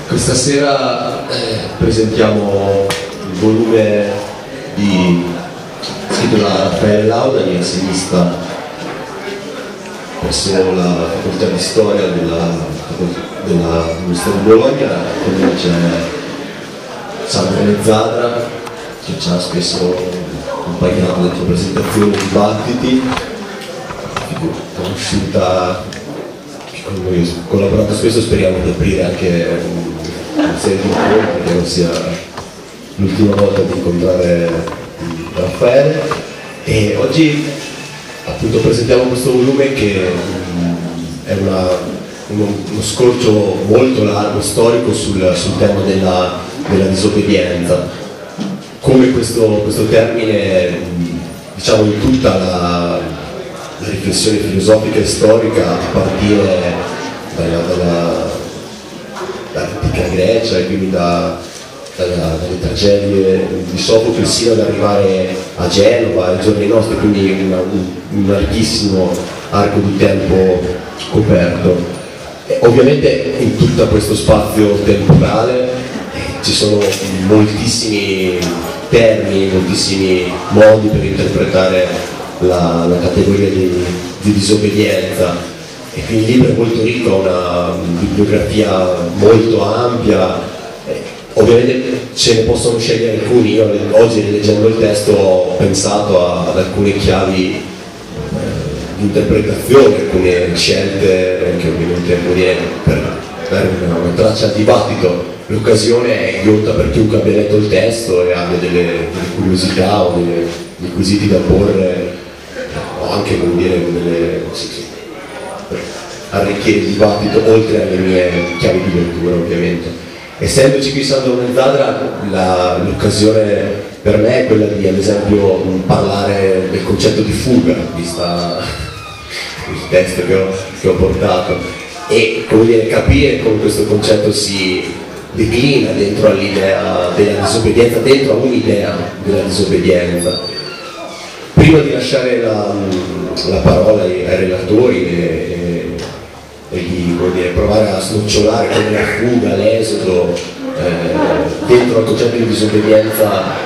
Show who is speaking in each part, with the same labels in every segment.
Speaker 1: Questa sera presentiamo il volume scritto da Raffaele Laudani, assegnista presso la facoltà di storia dell'Università di Bologna. Con noi c'è Sandro Zadra, che ci ha spesso accompagnato nelle presentazioni e dibattiti, conosciuta, con noi ha collaborato spesso. Speriamo di aprire anche una serie di incontri, perché non sia l'ultima volta di incontrare Raffaele. E oggi appunto presentiamo questo volume che è uno scorcio molto largo, storico, sul tema della disobbedienza. Come questo termine, diciamo, in tutta la riflessione filosofica e storica, a partire dall'antica Grecia e quindi dalle tragedie di Sofocle, sino ad arrivare a Genova, ai giorni nostri, quindi un larghissimo arco di tempo coperto. E ovviamente in tutto questo spazio temporale ci sono moltissimi termini, moltissimi modi per interpretare la categoria di disobbedienza, e quindi il libro è molto ricco, ha una bibliografia molto ampia. Ovviamente ce ne possono scegliere alcuni. Io oggi, rileggendo il testo, ho pensato ad alcune chiavi di interpretazione, alcune scelte che ovviamente per dare una traccia al dibattito. L'occasione è ghiotta per chiunque abbia letto il testo e abbia delle curiosità o dei quesiti da porre, o anche, come dire, per arricchire il dibattito oltre alle mie chiavi di lettura, ovviamente. Essendoci qui Sandro Zadra, l'occasione per me è quella di, ad esempio, parlare del concetto di fuga, vista il testo che ho portato, e, come dire, capire come questo concetto si declina dentro all'idea della disobbedienza, dentro a un'idea della disobbedienza. Prima di lasciare la parola ai relatori e di, come dire, provare a snocciolare come la fuga, l'esodo dentro al concetto di disobbedienza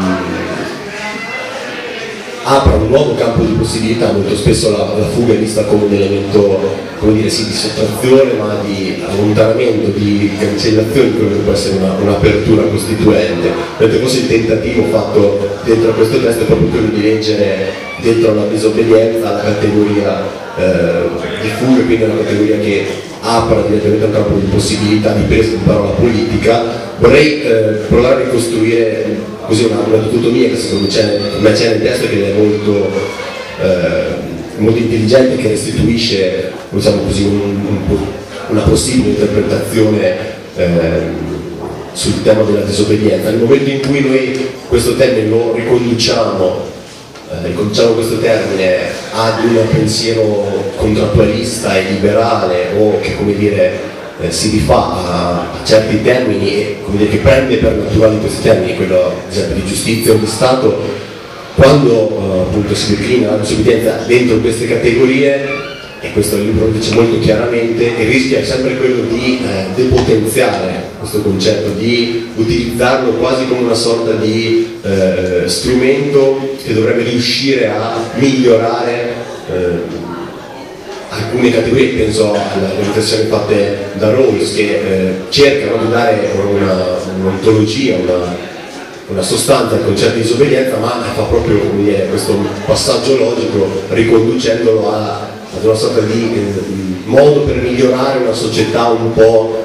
Speaker 1: apra un nuovo campo di possibilità. Molto spesso la fuga è vista come un elemento, come dire, sì, di sottrazione, ma di allontanamento, di cancellazione di quello che può essere un'apertura costituente. Mentre forse il tentativo fatto dentro a questo testo è proprio quello di leggere dentro alla disobbedienza la categoria di fuga, quindi una categoria che apra direttamente un campo di possibilità, di peso, di parola politica. Vorrei provare a ricostruire così una dicotomia che secondo me c'è nel testo, che è molto intelligente, che restituisce, diciamo così, una possibile interpretazione sul tema della disobbedienza. Nel momento in cui noi questo termine lo riconduciamo questo termine ad un pensiero contrattualista e liberale, o che, come dire, si rifà a certi termini e, come dire, che prende per naturali questi termini, quello ad esempio di giustizia o di Stato, quando appunto si declina la disobbedienza dentro queste categorie, e questo il libro lo dice molto chiaramente, il rischio è sempre quello di depotenziare questo concetto, di utilizzarlo quasi come una sorta di strumento che dovrebbe riuscire a migliorare alcune categorie. Penso alle riflessioni fatte da Rawls, che cercano di dare un'ontologia, una sostanza al concetto di disobbedienza, ma fa proprio, come dire, questo passaggio logico, riconducendolo ad una sorta di modo per migliorare una società un po'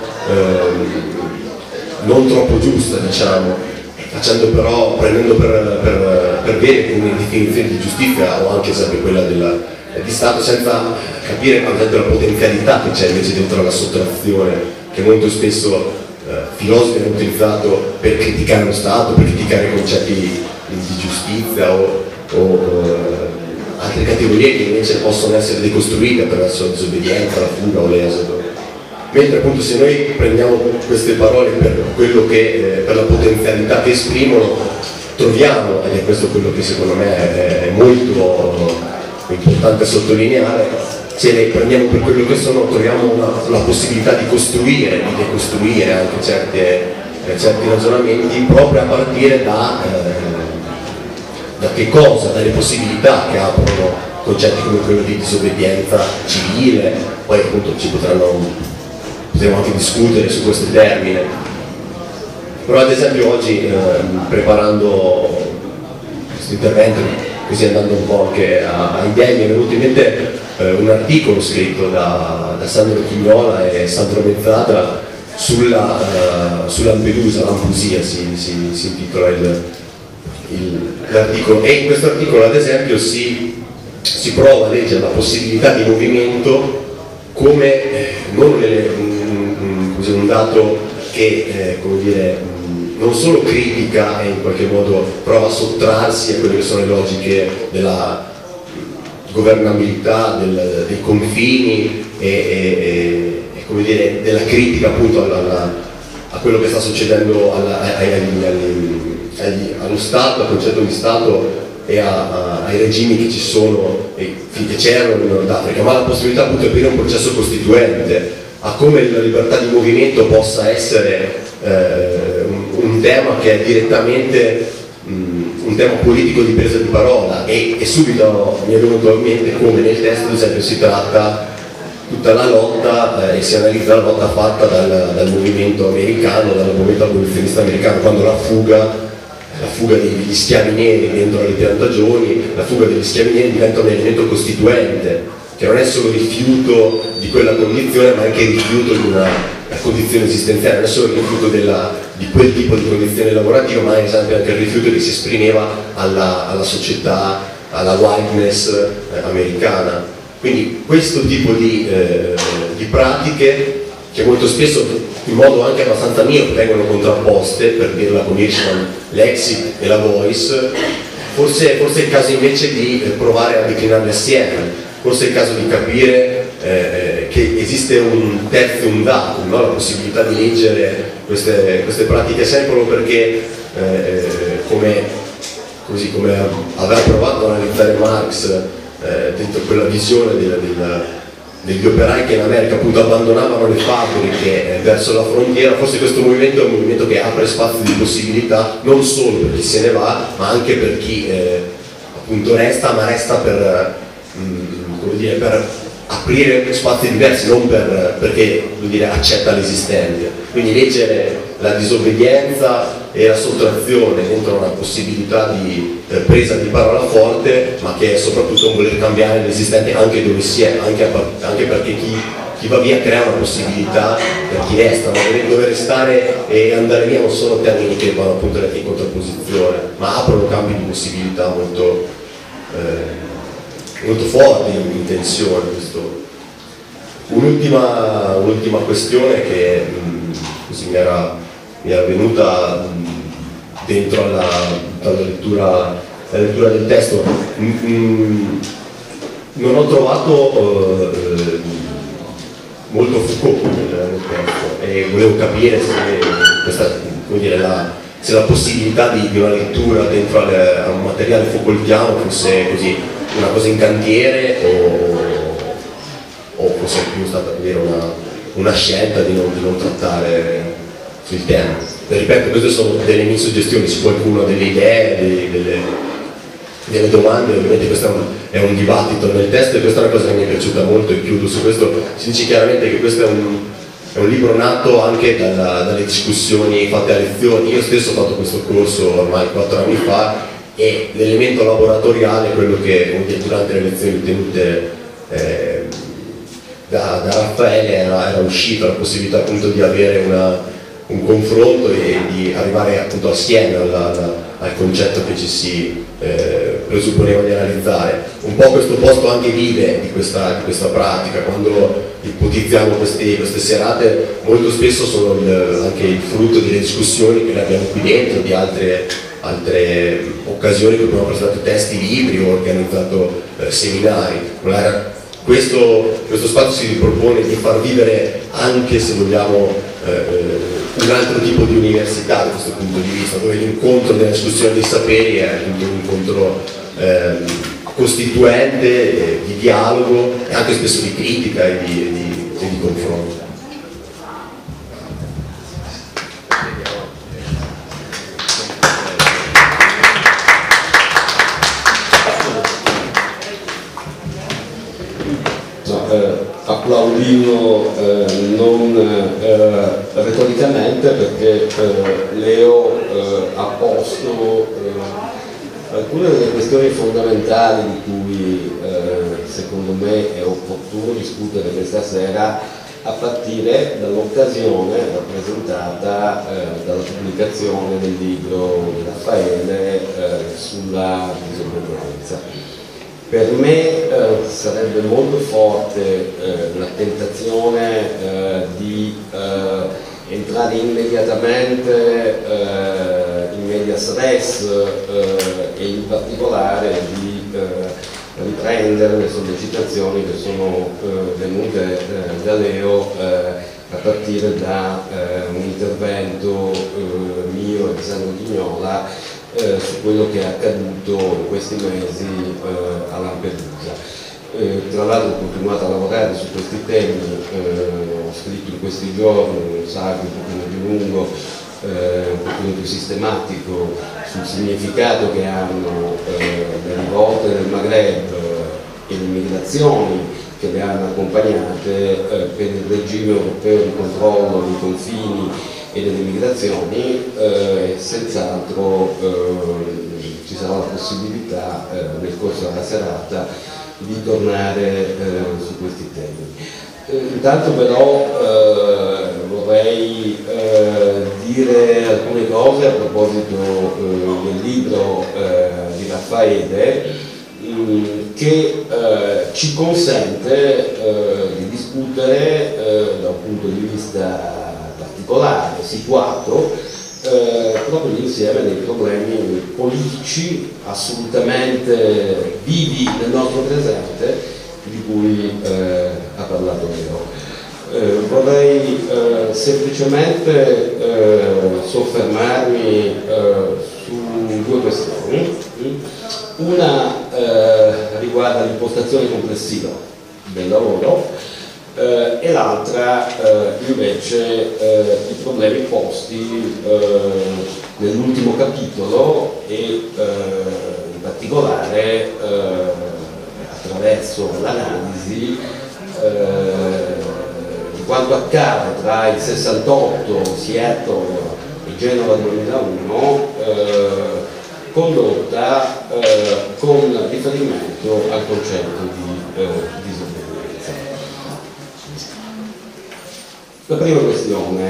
Speaker 1: non troppo giusta, diciamo, prendendo per bene come definizione di giustizia, o anche sempre quella di Stato, senza capire la potenzialità che c'è invece dentro la sottrazione, che molto spesso filosofi hanno utilizzato per criticare lo Stato, per criticare i concetti di giustizia o altre categorie che invece possono essere decostruite attraverso la disobbedienza, la fuga o l'esodo. Mentre appunto, se noi prendiamo queste parole per quello per la potenzialità che esprimono, troviamo, ed è questo quello che secondo me è molto importante sottolineare, se le prendiamo per quello che sono, troviamo la possibilità di costruire, di decostruire anche certi ragionamenti, proprio a partire da che cosa? Dalle possibilità che aprono concetti come quello di disobbedienza civile, poi appunto potremo anche discutere su questo termine. Però ad esempio oggi, preparando questo intervento, così andando un po' anche a idee, mi è venuto in mente un articolo scritto da Sandro Chignola e Sandro Mezzadra su Lampedusa, Lampusia si intitola l'articolo, e in questo articolo ad esempio si prova a leggere la possibilità di movimento come non un dato che come dire, non solo critica e in qualche modo prova a sottrarsi a quelle che sono le logiche della governabilità, dei confini e come dire, della critica appunto a quello che sta succedendo allo Stato, al concetto di Stato e ai regimi che ci sono e che c'erano in Nord Africa, ma la possibilità appunto di aprire un processo costituente, a come la libertà di movimento possa essere un tema che è direttamente un tema politico di presa di parola, e subito mi è venuto in mente come nel testo ad esempio si tratta tutta la lotta e si analizza la lotta fatta dal movimento americano, dal movimento abolizionista americano, quando la fuga degli schiavi neri dentro le piantagioni, la fuga degli schiavi neri diventa un elemento costituente, che non è solo rifiuto di quella condizione, ma anche rifiuto di una condizione esistenziale, non è solo il rifiuto di quel tipo di condizione lavorativa, ma ad esempio anche il rifiuto che si esprimeva alla società, alla whiteness americana. Quindi questo tipo di pratiche, che molto spesso in modo anche abbastanza mio vengono contrapposte, per dirla con Hirschman, l'exit e la voice, forse è il caso invece di provare a declinarle assieme, forse è il caso di capire che esiste un terzo, un datum, no? La possibilità di leggere queste pratiche sempre, proprio perché come aveva provato ad analizzare Marx dentro quella visione degli operai che in America appunto abbandonavano le fabbriche verso la frontiera, forse questo movimento è un movimento che apre spazi di possibilità non solo per chi se ne va, ma anche per chi appunto resta, ma resta per aprire spazi diversi, non perché accetta l'esistente. Quindi leggere la disobbedienza e la sottrazione dentro una possibilità di presa di parola forte, ma che è soprattutto un voler cambiare l'esistente anche dove si è, anche perché chi va via crea una possibilità per chi resta, ma dove restare e andare via non sono termini che vanno appunto in contrapposizione, ma aprono cambi di possibilità molto forti in tensione. Un'ultima questione che così mi era venuta dentro alla lettura del testo. Non ho trovato molto Foucault nel testo e volevo capire se la possibilità di una lettura dentro a un materiale Foucaultiano fosse così una cosa in cantiere o fosse più stata una scelta di non trattare sul tema. Ripeto, queste sono delle mie suggestioni, se qualcuno ha delle idee, delle domande, ovviamente questo è un dibattito nel testo, e questa è una cosa che mi è piaciuta molto, e chiudo su questo. Si dice chiaramente che questo è un libro nato anche dalle discussioni fatte a lezioni. Io stesso ho fatto questo corso ormai 4 anni fa, e l'elemento laboratoriale è quello che durante le lezioni tenute da Raffaele era uscita la possibilità appunto di avere un confronto e di arrivare appunto assieme al concetto che ci si presupponeva di analizzare. Un po' questo posto anche vive di questa pratica. Quando ipotizziamo queste serate, molto spesso sono anche il frutto delle discussioni che ne abbiamo qui dentro, di altre occasioni che abbiamo presentato testi, libri o organizzato seminari. Questo spazio si ripropone di far vivere anche, se vogliamo, un altro tipo di università da questo punto di vista, dove l'incontro della discussione dei saperi è appunto un incontro costituente, di dialogo e anche spesso di critica e di confronto.
Speaker 2: Applaudino non retoricamente, perché Leo ha posto alcune delle questioni fondamentali di cui secondo me è opportuno discutere questa sera, a partire dall'occasione rappresentata dalla pubblicazione del libro di Raffaele sulla disobbedienza. Per me sarebbe molto forte la tentazione di entrare immediatamente in medias res e in particolare di riprendere le sollecitazioni che sono venute da Leo a partire da un intervento mio e di Sandro Ghignola su quello che è accaduto in questi mesi a Lampedusa. Tra l'altro ho continuato a lavorare su questi temi, ho scritto in questi giorni un saggio un pochino più lungo, un pochino più sistematico sul significato che hanno le rivolte del Maghreb e le migrazioni che le hanno accompagnate per il regime europeo di controllo dei confini e delle migrazioni. Senz'altro ci sarà la possibilità nel corso della serata di tornare su questi temi. Intanto però vorrei dire alcune cose a proposito del libro di Raffaele, che ci consente di discutere da un punto di vista particolare, situato, proprio l'insieme dei problemi politici assolutamente vivi nel nostro presente di cui ha parlato Leo. Vorrei semplicemente soffermarmi su due questioni. Una riguarda l'impostazione complessiva del lavoro e l'altra invece i problemi posti nell'ultimo capitolo e in particolare attraverso l'analisi di quanto accade tra il 68, Seattle e Genova 2001, condotta con riferimento al concetto di disobbedienza. La prima questione,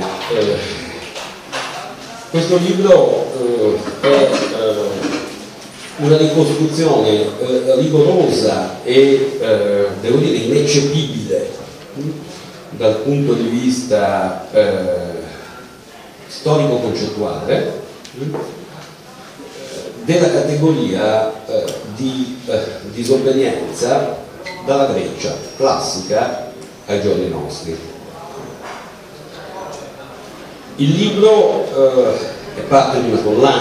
Speaker 2: questo libro è una ricostruzione rigorosa e devo dire ineccepibile dal punto di vista storico-concettuale della categoria di disobbedienza dalla Grecia classica ai giorni nostri. Il libro è parte di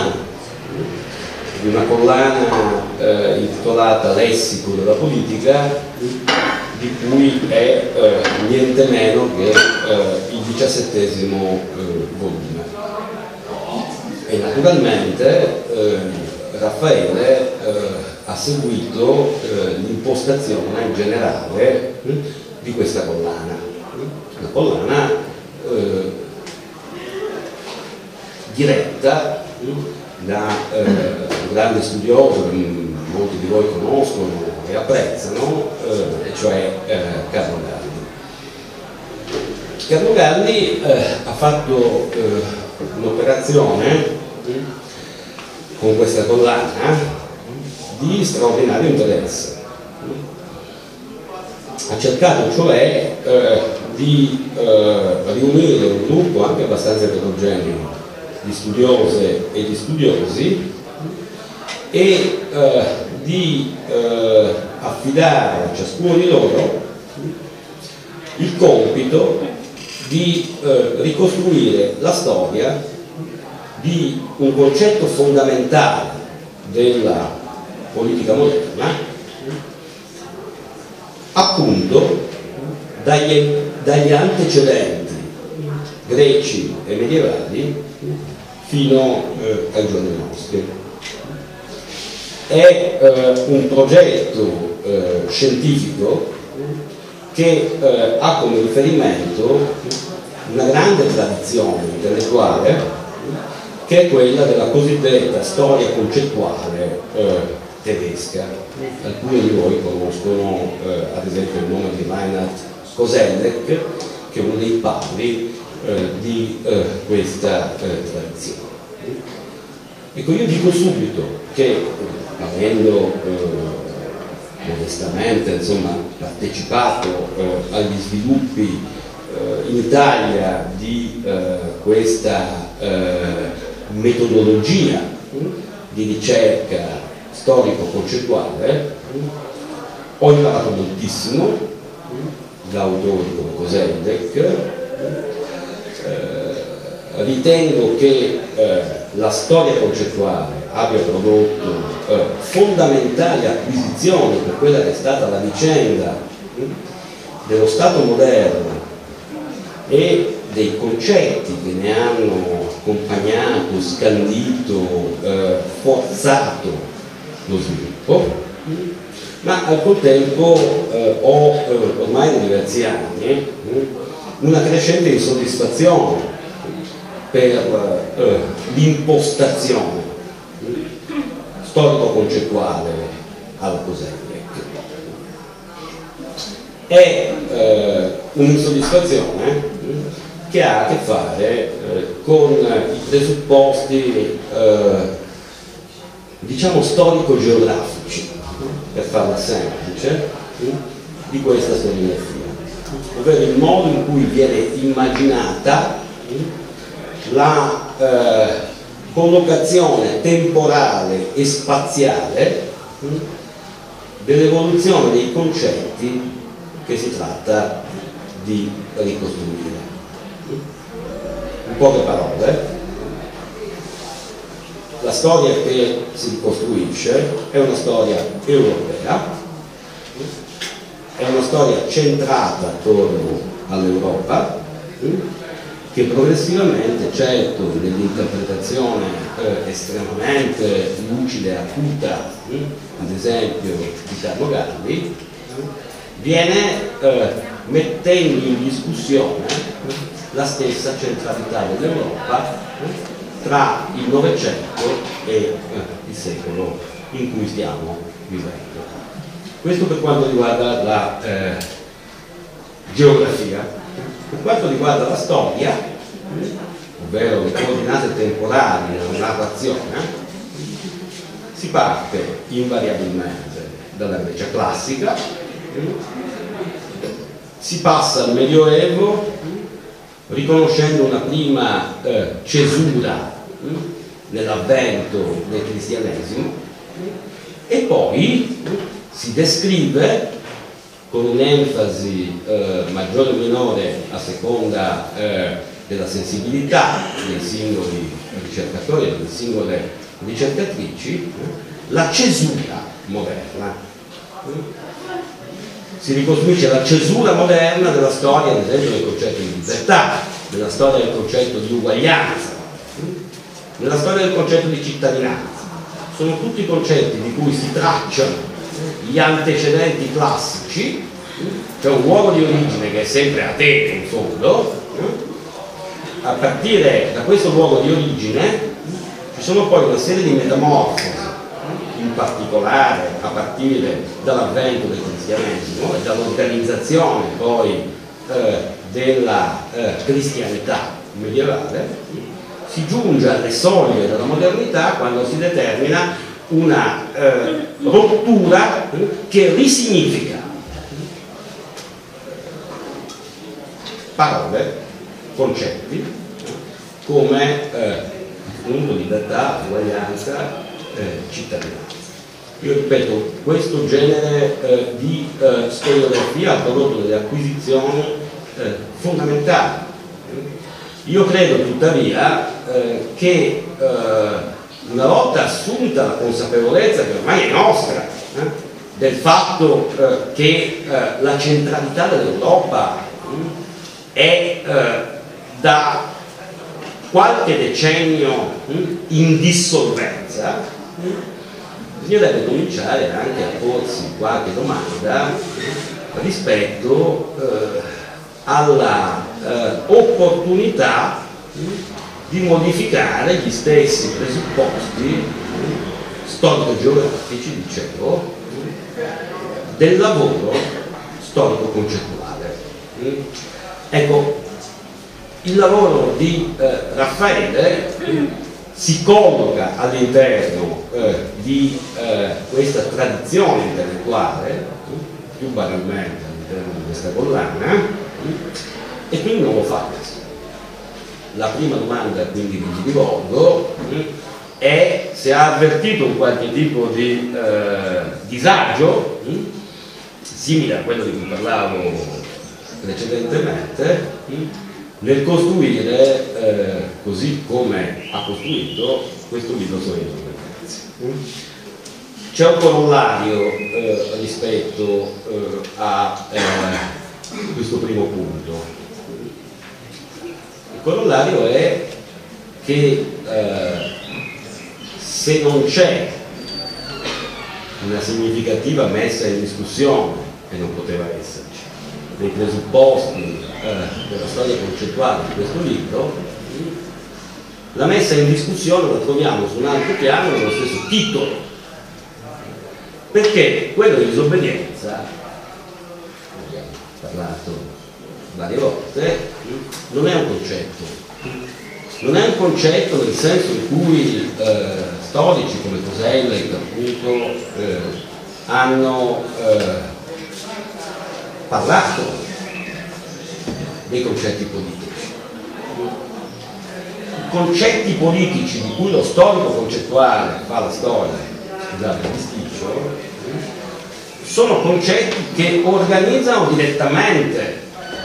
Speaker 2: una collana intitolata Lessico della politica, di cui è niente meno che il 17° volume. E naturalmente Raffaele ha seguito l'impostazione generale di questa collana, una collana diretta da un grande studioso che molti di voi conoscono e apprezzano, e cioè Carlo Galli. Carlo Galli ha fatto un'operazione con questa collana di straordinario interesse. Ha cercato cioè di riunire un gruppo anche abbastanza eterogeneo di studiose e di studiosi e di affidare a ciascuno di loro il compito di ricostruire la storia di un concetto fondamentale della politica moderna appunto dagli antecedenti greci e medievali fino ai giorni nostri. È un progetto scientifico che ha come riferimento una grande tradizione intellettuale che è quella della cosiddetta storia concettuale tedesca. Alcuni di voi conoscono ad esempio il nome di Reinhard Koselleck, che è uno dei padri di questa tradizione. Ecco, io dico subito che, avendo modestamente insomma, partecipato agli sviluppi in Italia di questa metodologia di ricerca storico-concettuale, ho imparato moltissimo da autori come Koselleck. Ritengo che la storia concettuale abbia prodotto fondamentali acquisizioni per quella che è stata la vicenda dello Stato moderno e dei concetti che ne hanno accompagnato, scandito, forzato lo sviluppo, ma al contempo ho ormai da diversi anni una crescente insoddisfazione per l'impostazione storico-concettuale alla Koselleck. È un'insoddisfazione che ha a che fare con i presupposti diciamo storico-geografici, per farla semplice, di questa storiografia, ovvero il modo in cui viene immaginata la collocazione temporale e spaziale dell'evoluzione dei concetti che si tratta di ricostruire. In poche parole, la storia che si ricostruisce è una storia europea, è una storia centrata attorno all'Europa, che progressivamente, certo nell'interpretazione estremamente lucida e acuta, ad esempio di Carlo Galli, viene mettendo in discussione la stessa centralità dell'Europa tra il Novecento e il secolo in cui stiamo vivendo. Questo per quanto riguarda la geografia. Per quanto riguarda la storia, ovvero le coordinate temporali della narrazione, si parte invariabilmente dalla Grecia classica, si passa al Medioevo riconoscendo una prima cesura nell'avvento del cristianesimo e poi si descrive con un'enfasi maggiore o minore a seconda della sensibilità dei singoli ricercatori e delle singole ricercatrici, la cesura moderna. Si ricostruisce la cesura moderna della storia, ad esempio, del concetto di libertà, della storia del concetto di uguaglianza, della storia del concetto di cittadinanza. Sono tutti concetti di cui si tracciano gli antecedenti classici, cioè un luogo di origine che è sempre Atene in fondo. A partire da questo luogo di origine ci sono poi una serie di metamorfosi, in particolare a partire dall'avvento del cristianesimo e dall'organizzazione poi della cristianità medievale. Si giunge alle soglie della modernità quando si determina una rottura che risignifica parole, concetti come appunto libertà, uguaglianza, cittadinanza. Io ripeto, questo genere di storiografia ha prodotto delle acquisizioni fondamentali. Io credo tuttavia che una volta assunta la consapevolezza che ormai è nostra
Speaker 3: del fatto che la centralità dell'Europa è da qualche decennio in dissolvenza, bisognerebbe cominciare anche a porsi qualche domanda rispetto alla opportunità di modificare gli stessi presupposti storico-geografici, dicevo, del lavoro storico-concettuale. Ecco, il lavoro di Raffaele si colloca all'interno di questa tradizione intellettuale, più banalmente all'interno di questa collana, e quindi non lo fa questo. La prima domanda quindi che gli rivolgo è se ha avvertito un qualche tipo di disagio, simile a quello di cui parlavo precedentemente, nel costruire, così come ha costruito, questo libro sulle insorgenze. C'è un corollario rispetto a questo primo punto. Il corollario è che se non c'è una significativa messa in discussione, e non poteva esserci, dei presupposti della storia concettuale di questo libro, la messa in discussione la troviamo su un altro piano nello stesso titolo, perché quello di disobbedienza, abbiamo parlato varie volte, non è un concetto, non è un concetto nel senso in cui storici come Koselleck appunto hanno parlato dei concetti politici. I concetti politici di cui lo storico concettuale fa la storia, scusate il bisticcio, sono concetti che organizzano direttamente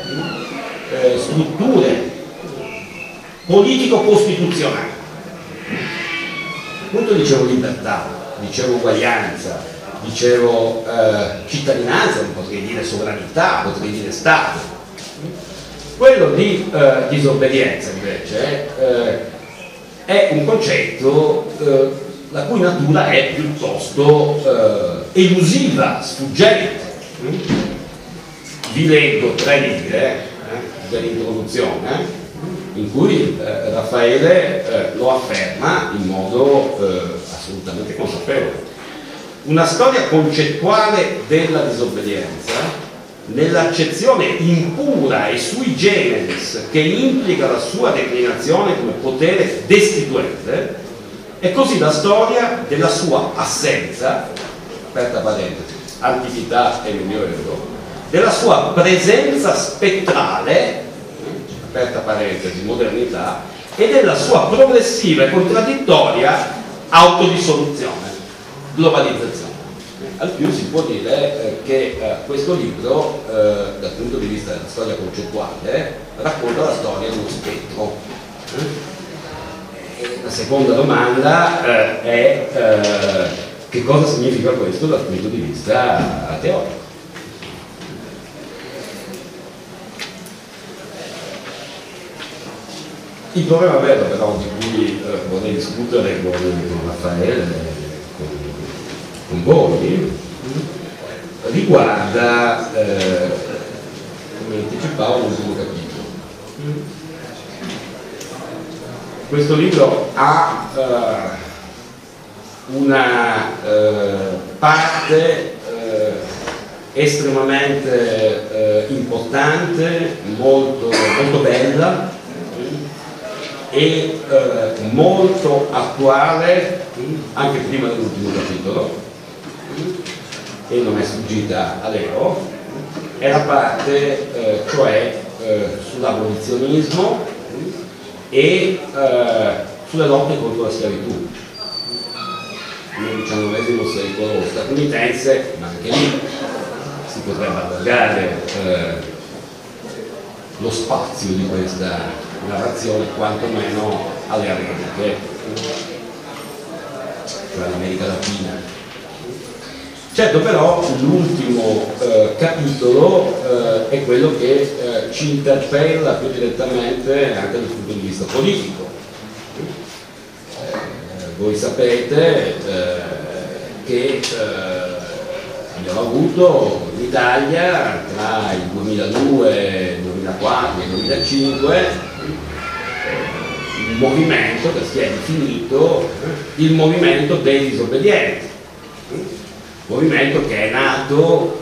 Speaker 3: strutture politico-costituzionali. Appunto dicevo libertà, dicevo uguaglianza, dicevo cittadinanza, non potrei dire sovranità, potrei dire Stato. Quello di disobbedienza invece è un concetto la cui natura è piuttosto elusiva, sfuggente. Vi leggo 3 righe dell'introduzione in cui Raffaele lo afferma in modo assolutamente consapevole. Una storia concettuale della disobbedienza, nell'accezione impura e sui generis che implica la sua declinazione come potere destituente, è così la storia della sua assenza, aperta parentesi, antichità e medioevo, della sua presenza spettrale, aperta parentesi, modernità, e della sua progressiva e contraddittoria autodissoluzione, globalizzazione. Al più si può dire che questo libro, dal punto di vista della storia concettuale, racconta la storia di uno spettro. E la seconda domanda è che cosa significa questo dal punto di vista teorico. Il problema vero però di cui vorrei discutere con Raffaele, con voi, riguarda, come anticipavo, l'ultimo capitolo. Questo libro ha una parte estremamente importante, molto bella e molto attuale anche prima dell'ultimo capitolo, e non è sfuggita a Leo, è la parte cioè sull'abolizionismo e sulle lotte contro la schiavitù nel XIX secolo statunitense, ma anche lì si potrebbe allargare lo spazio di questa narrazione quantomeno alle Americhe, cioè all'America Latina. Certo, però l'ultimo capitolo è quello che ci interpella più direttamente anche dal punto di vista politico. Voi sapete che abbiamo avuto in Italia tra il 2002, il 2004 e il 2005 un movimento che si è definito il movimento dei disobbedienti, movimento che è nato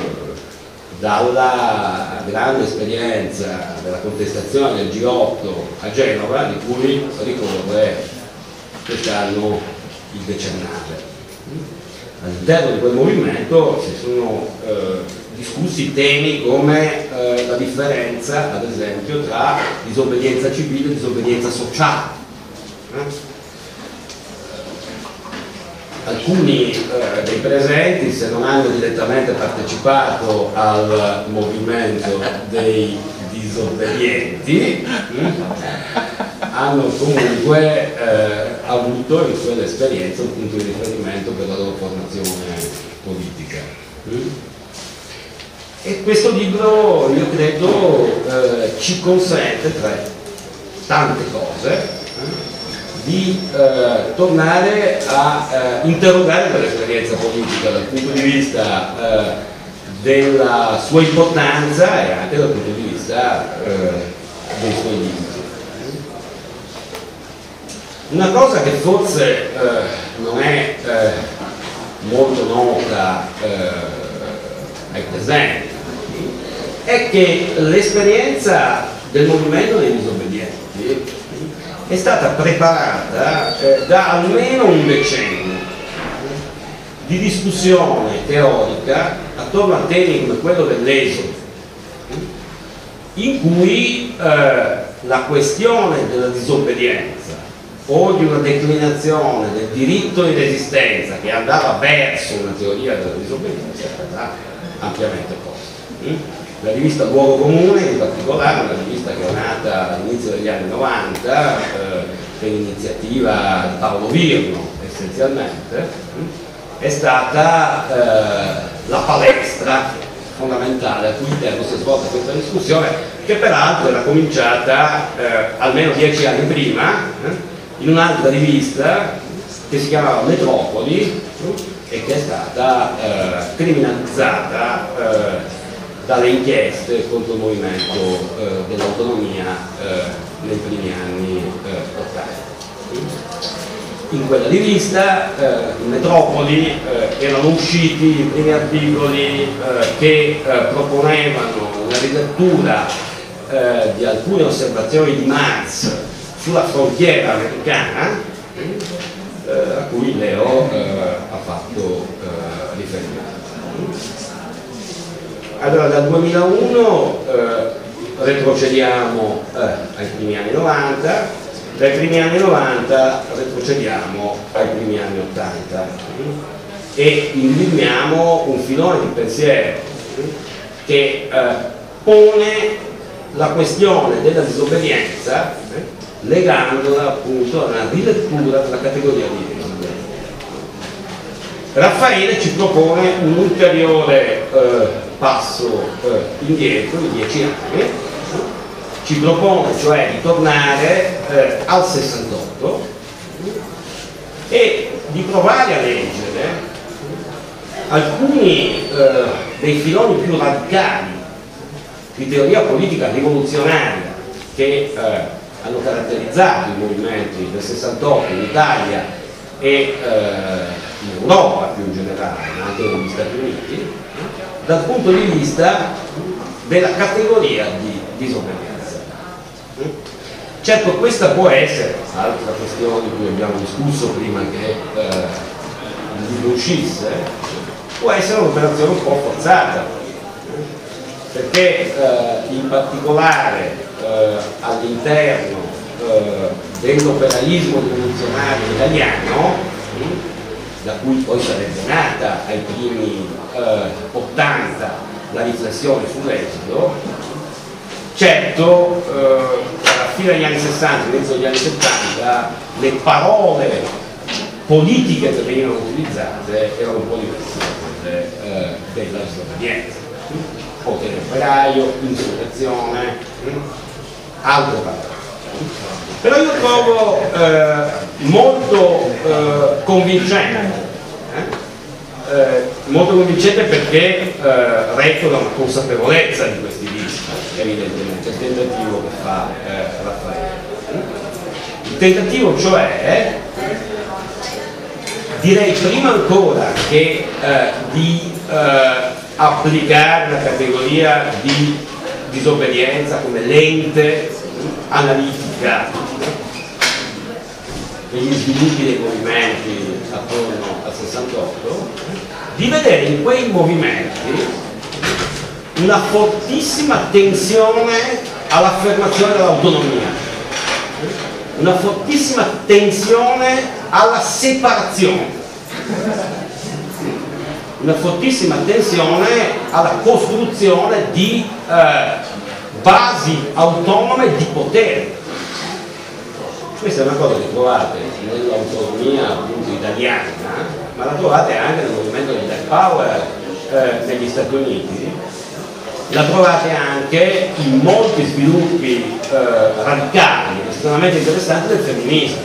Speaker 3: dalla grande esperienza della contestazione del G8 a Genova, di cui ricorre quest'anno il decennale. All'interno di quel movimento si sono discussi temi come la differenza, ad esempio, tra disobbedienza civile e disobbedienza sociale. Alcuni dei presenti, se non hanno direttamente partecipato al movimento dei disobbedienti, hanno comunque avuto in quell'esperienza un punto di riferimento per la loro formazione politica. E questo libro, io credo, ci consente, tra tante cose, di tornare a interrogare quell'esperienza politica dal punto di vista della sua importanza e anche dal punto di vista dei suoi limiti. Una cosa che forse non è molto nota ai presenti è che l'esperienza del movimento dei disobbedienti è stata preparata da almeno un decennio di discussione teorica attorno a temi come quello dell'esodo, in cui la questione della disobbedienza o di una declinazione del diritto di resistenza che andava verso una teoria della disobbedienza è stata ampiamente posta. La rivista Luogo Comune, in particolare, una rivista che è nata all'inizio degli anni 90 per iniziativa di Paolo Virno essenzialmente, è stata la palestra fondamentale a cui interno si è svolta questa discussione, che peraltro era cominciata almeno 10 anni prima in un'altra rivista che si chiamava Metropoli e che è stata criminalizzata dalle inchieste contro il movimento dell'autonomia nei primi anni 80. In quella rivista, in Metropoli, erano usciti i primi articoli che proponevano una rilettura di alcune osservazioni di Marx sulla frontiera americana, a cui Leo ha fatto riferimento. Allora, dal 2001 retrocediamo ai primi anni 90, dai primi anni 90 retrocediamo ai primi anni 80 e individuiamo un filone di pensiero che pone la questione della disobbedienza legandola appunto a una rilettura della categoria di disobbedienza. Raffaele ci propone un ulteriore passo indietro di 10 anni, ci propone cioè di tornare al 68 e di provare a leggere alcuni dei filoni più radicali di teoria politica rivoluzionaria che hanno caratterizzato i movimenti del 68 in Italia e in Europa più in generale, ma anche negli Stati Uniti, dal punto di vista della categoria di disobbedienza. Certo, questa può essere, altra questione di cui abbiamo discusso prima che il libro uscisse, può essere un'operazione un po' forzata, perché in particolare all'interno dell'operaismo rivoluzionario italiano, da cui poi sarebbe nata ai primi 80 la riflessione sull'esodo, certo alla fine degli anni 60, all'inizio degli anni 70, le parole politiche che venivano utilizzate erano un po' diverse. importante della disobbedienza. Potere operaio, insurrezione, altre parole. Però io trovo molto convincente perché retto da una consapevolezza di questi rischi, evidentemente, il tentativo che fa Raffaele. Il tentativo cioè, direi prima ancora che di applicare la categoria di disobbedienza come lente analitica degli sviluppi dei movimenti attorno al 68, di vedere in quei movimenti una fortissima tensione all'affermazione dell'autonomia, una fortissima tensione alla separazione, una fortissima tensione alla costruzione di basi autonome di potere. Questa è una cosa che trovate nell'autonomia appunto italiana, ma la trovate anche nel movimento del Black Power negli Stati Uniti, la trovate anche in molti sviluppi radicali, estremamente interessanti del femminismo.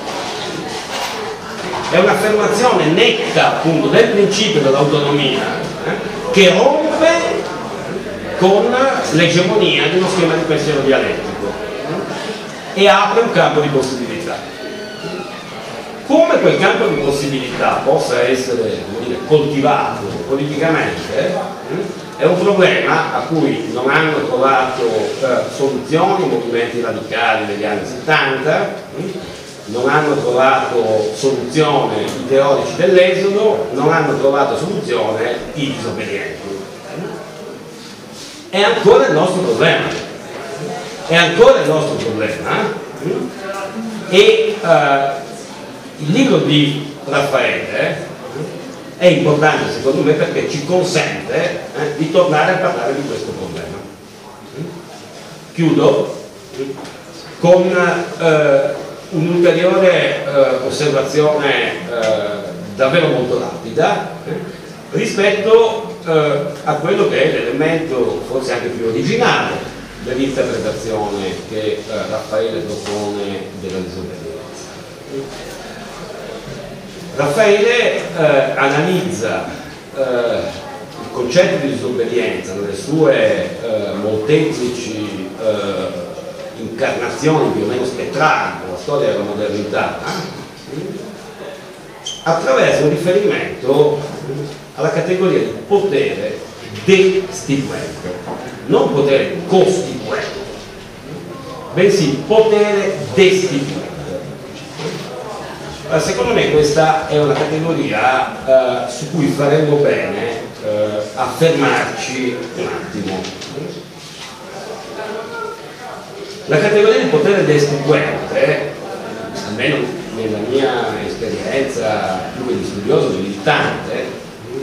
Speaker 3: È un'affermazione netta appunto del principio dell'autonomia che rompe con l'egemonia di uno schema di pensiero dialettico e apre un campo di possibilità. Come quel campo di possibilità possa essere, come dire, coltivato politicamente è un problema a cui non hanno trovato soluzioni i movimenti radicali degli anni 70, non hanno trovato soluzione i teorici dell'esodo, non hanno trovato soluzione i disobbedienti. È ancora il nostro problema, è ancora il nostro problema, e il libro di Raffaele è importante secondo me perché ci consente di tornare a parlare di questo problema. Chiudo con un'ulteriore osservazione davvero molto rapida rispetto a quello che è l'elemento forse anche più originale dell'interpretazione che Raffaele propone della disobbedienza. Raffaele analizza il concetto di disobbedienza nelle sue molteplici incarnazioni più o meno spettrali della storia della modernità attraverso un riferimento alla categoria di potere destituente, non potere costituente, bensì potere destituente. Secondo me questa è una categoria su cui faremmo bene a fermarci un attimo. La categoria di potere destituente, almeno nella mia esperienza più di studioso, di militante,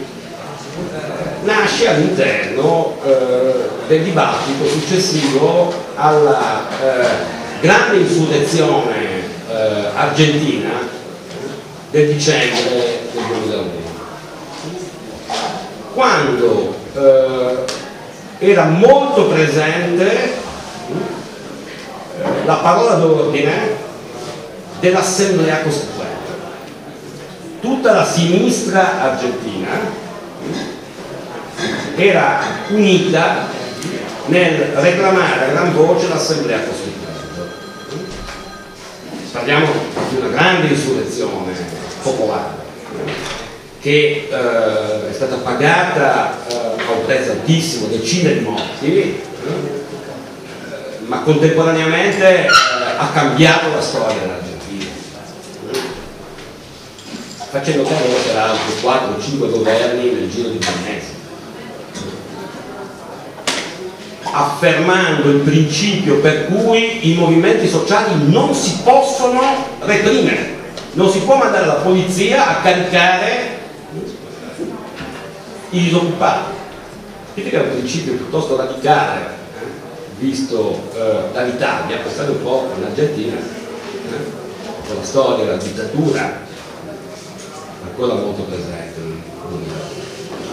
Speaker 3: nasce all'interno del dibattito successivo alla grande insurrezione argentina del dicembre del 2001, quando era molto presente la parola d'ordine dell'Assemblea Costituente. Tutta la sinistra argentina era unita nel reclamare a gran voce l'Assemblea Costituente. Parliamo di una grande insurrezione popolare che è stata pagata a un prezzo altissimo, decine di morti, ma contemporaneamente ha cambiato la storia dell'Argentina, facendo cadere peraltro 4-5 governi nel giro di 2 mesi, affermando il principio per cui i movimenti sociali non si possono reprimere, non si può mandare la polizia a caricare i disoccupati. Questo è un principio piuttosto radicale, visto dall'Italia, pensate un po' in Argentina, con la storia della dittatura ancora molto presente.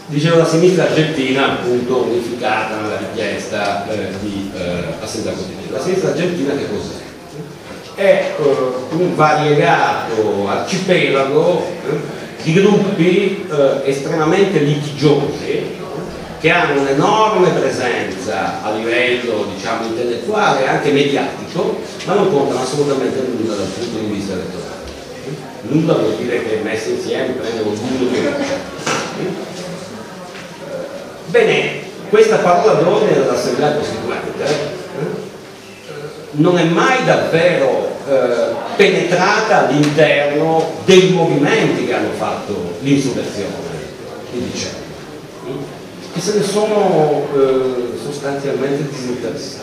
Speaker 3: dicevo, la sinistra argentina appunto unificata nella richiesta di assenza costituzionale. La sinistra argentina che cos'è? È un variegato arcipelago di gruppi estremamente litigiosi che hanno un'enorme presenza a livello, diciamo, intellettuale e anche mediatico, ma non contano assolutamente nulla dal punto di vista elettorale. Nulla vuol dire che messi insieme prendono l'uno che non c'è. Bene, questa parola d'ordine dell'Assemblea Costituente non è mai davvero penetrata all'interno dei movimenti che hanno fatto l'insurrezione di dicembre, che se ne sono sostanzialmente disinteressati.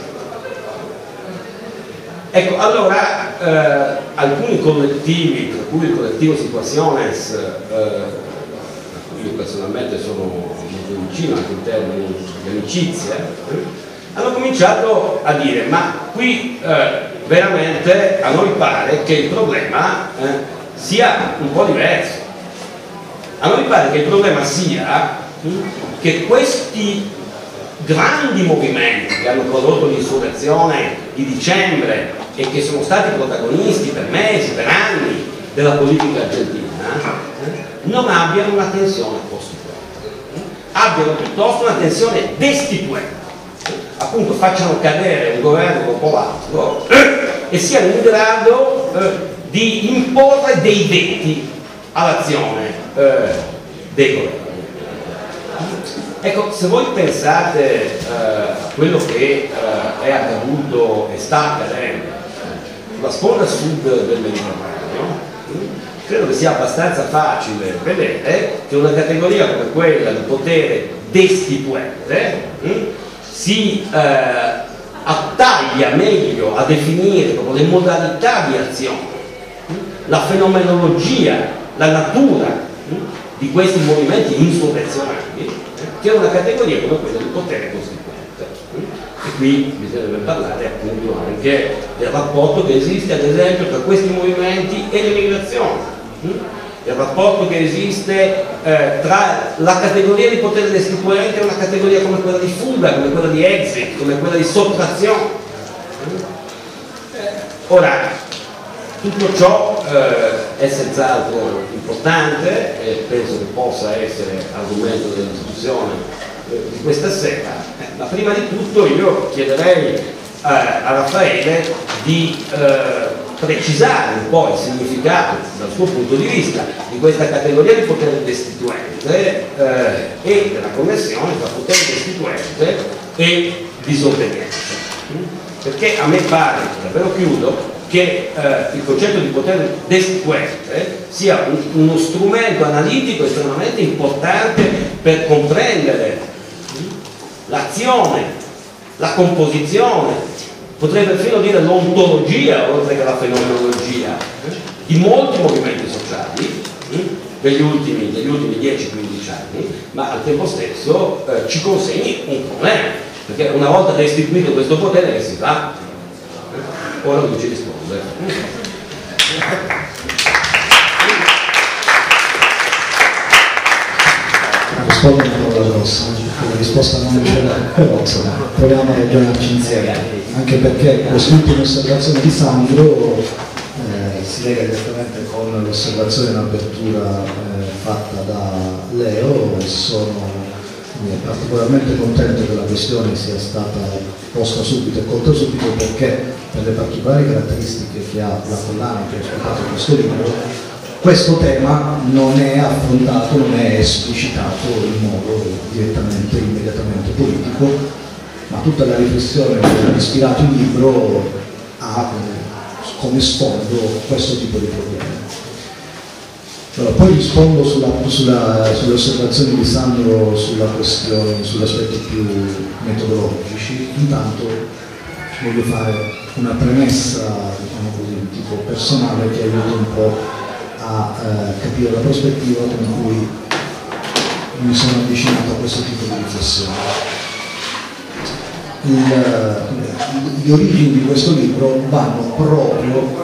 Speaker 3: Ecco, allora alcuni collettivi, tra cui il collettivo Situaciones, a cui io personalmente sono molto vicino anche in termini di amicizia, hanno cominciato a dire: ma qui veramente a noi pare che il problema sia un po' diverso. A noi pare che il problema sia che questi grandi movimenti che hanno prodotto l'insurrezione di dicembre e che sono stati protagonisti per mesi, per anni della politica argentina, non abbiano una tensione costituente, abbiano piuttosto una tensione destituente, appunto facciano cadere un governo dopo l'altro e siano in grado di imporre dei veti all'azione dei governi. Ecco, se voi pensate a quello che è accaduto e sta accadendo sulla sponda sud del Mediterraneo, credo che sia abbastanza facile vedere che una categoria come quella del potere destituente si attaglia meglio a definire proprio le modalità di azione, la fenomenologia, la natura di questi movimenti insurrezionali, che è una categoria come quella del potere costituente. E qui bisognerebbe parlare appunto anche del rapporto che esiste ad esempio tra questi movimenti e l'immigrazione, il rapporto che esiste tra la categoria di potere destituente e una categoria come quella di fuga, come quella di exit, come quella di sottrazione. Ora, tutto ciò è senz'altro importante e penso che possa essere argomento della discussione di questa sera, ma prima di tutto io chiederei a Raffaele di precisare un po' il significato dal suo punto di vista di questa categoria di potere destituente e della connessione tra potere destituente e disobbedienza, perché a me pare, davvero chiudo, che il concetto di potere destituente sia uno strumento analitico estremamente importante per comprendere l'azione, la composizione, potrei perfino dire l'ontologia, oltre che la fenomenologia, di molti movimenti sociali degli ultimi 10-15 anni, ma al tempo stesso ci consegni un problema, perché una volta restituito questo potere che si fa? Ora lui ci risponde.
Speaker 4: Rispondo una parola grossa, la risposta non c'era, però insomma, proviamo a ragionarci insieme, anche perché quest'ultima osservazione di Sandro si lega direttamente con l'osservazione in apertura fatta da Leo. Sono particolarmente contento che la questione sia stata posta subito e colta subito, perché per le particolari caratteristiche che ha la collana che ho ascoltato in questo libro, questo tema non è affrontato, non è esplicitato in modo direttamente, immediatamente politico, ma tutta la riflessione che ha ispirato il libro ha come sfondo questo tipo di problemi. Allora, poi rispondo sulle osservazioni di Sandro sulla questione, sugli aspetti più metodologici. Intanto voglio fare una premessa, diciamo così, tipo personale, che aiuta un po' a capire la prospettiva con cui mi sono avvicinato a questo tipo di riflessione. Gli origini di questo libro vanno proprio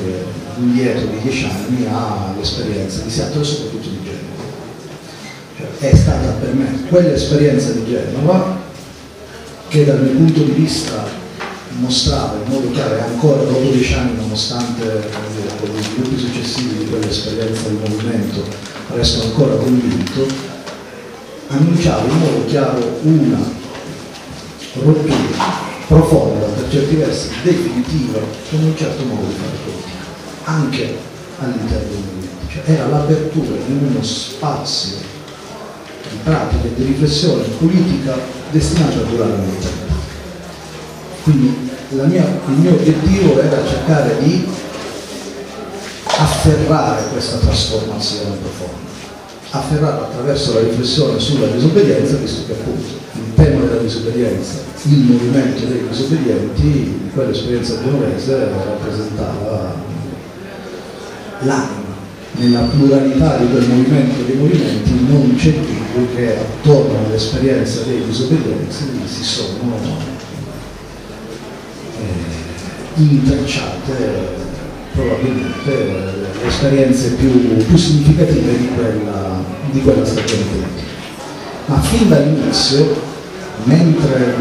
Speaker 4: indietro di 10 anni all'esperienza di Seattle e soprattutto di Genova. Cioè, è stata per me quell'esperienza di Genova che dal mio punto di vista mostrava in modo chiaro, e ancora dopo 10 anni, nonostante con gli sviluppi successivi di quell'esperienza di movimento, resto ancora convinto, annunciava in modo chiaro una rottura profonda, per certi versi definitiva, con un certo modo di fare politica, anche all'interno dei movimenti. Cioè, era l'apertura in uno spazio di pratica e di riflessione politica destinato a durare nel tempo. Quindi il mio obiettivo era cercare di afferrare questa trasformazione profonda, afferrarla attraverso la riflessione sulla disobbedienza, visto che appunto il tema della disobbedienza, il movimento dei disobbedienti, in quell'esperienza genovese rappresentava l'anima. Nella pluralità di quel movimento dei movimenti non c'è dubbio che attorno all'esperienza dei disobbedienti si sono intrecciate probabilmente le esperienze più significative di quella stagione politica. Ma fin dall'inizio, mentre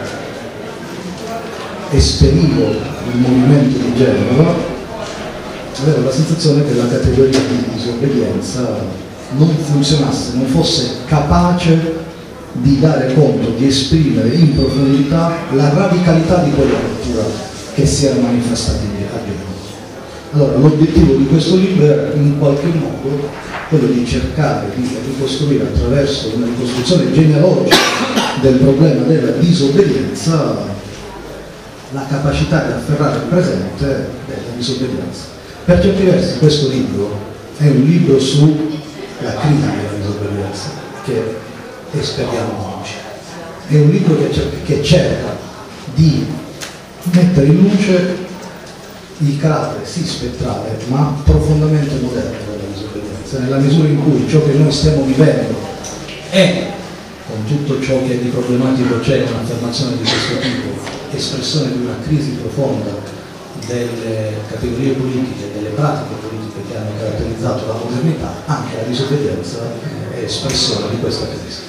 Speaker 4: esperivo il movimento di Genova, avevo la sensazione che la categoria di disobbedienza non funzionasse, non fosse capace di dare conto, di esprimere in profondità la radicalità di quella rottura che si era manifestata a Genova. Allora, l'obiettivo di questo libro era in qualche modo quello di cercare di ricostruire attraverso una ricostruzione genealogica del problema della disobbedienza la capacità di afferrare il presente della disobbedienza. Per certi versi questo libro è un libro sulla crisi della disobbedienza che esperiamo oggi. È un libro che cerca di mettere in luce il carattere sì spettrale ma profondamente moderno della disobbedienza, nella misura in cui ciò che noi stiamo vivendo è, con tutto ciò che di problematico c'è in un'affermazione di questo tipo, espressione di una crisi profonda delle categorie politiche, delle pratiche politiche che hanno caratterizzato la modernità, anche la disobbedienza è espressione di questa crisi.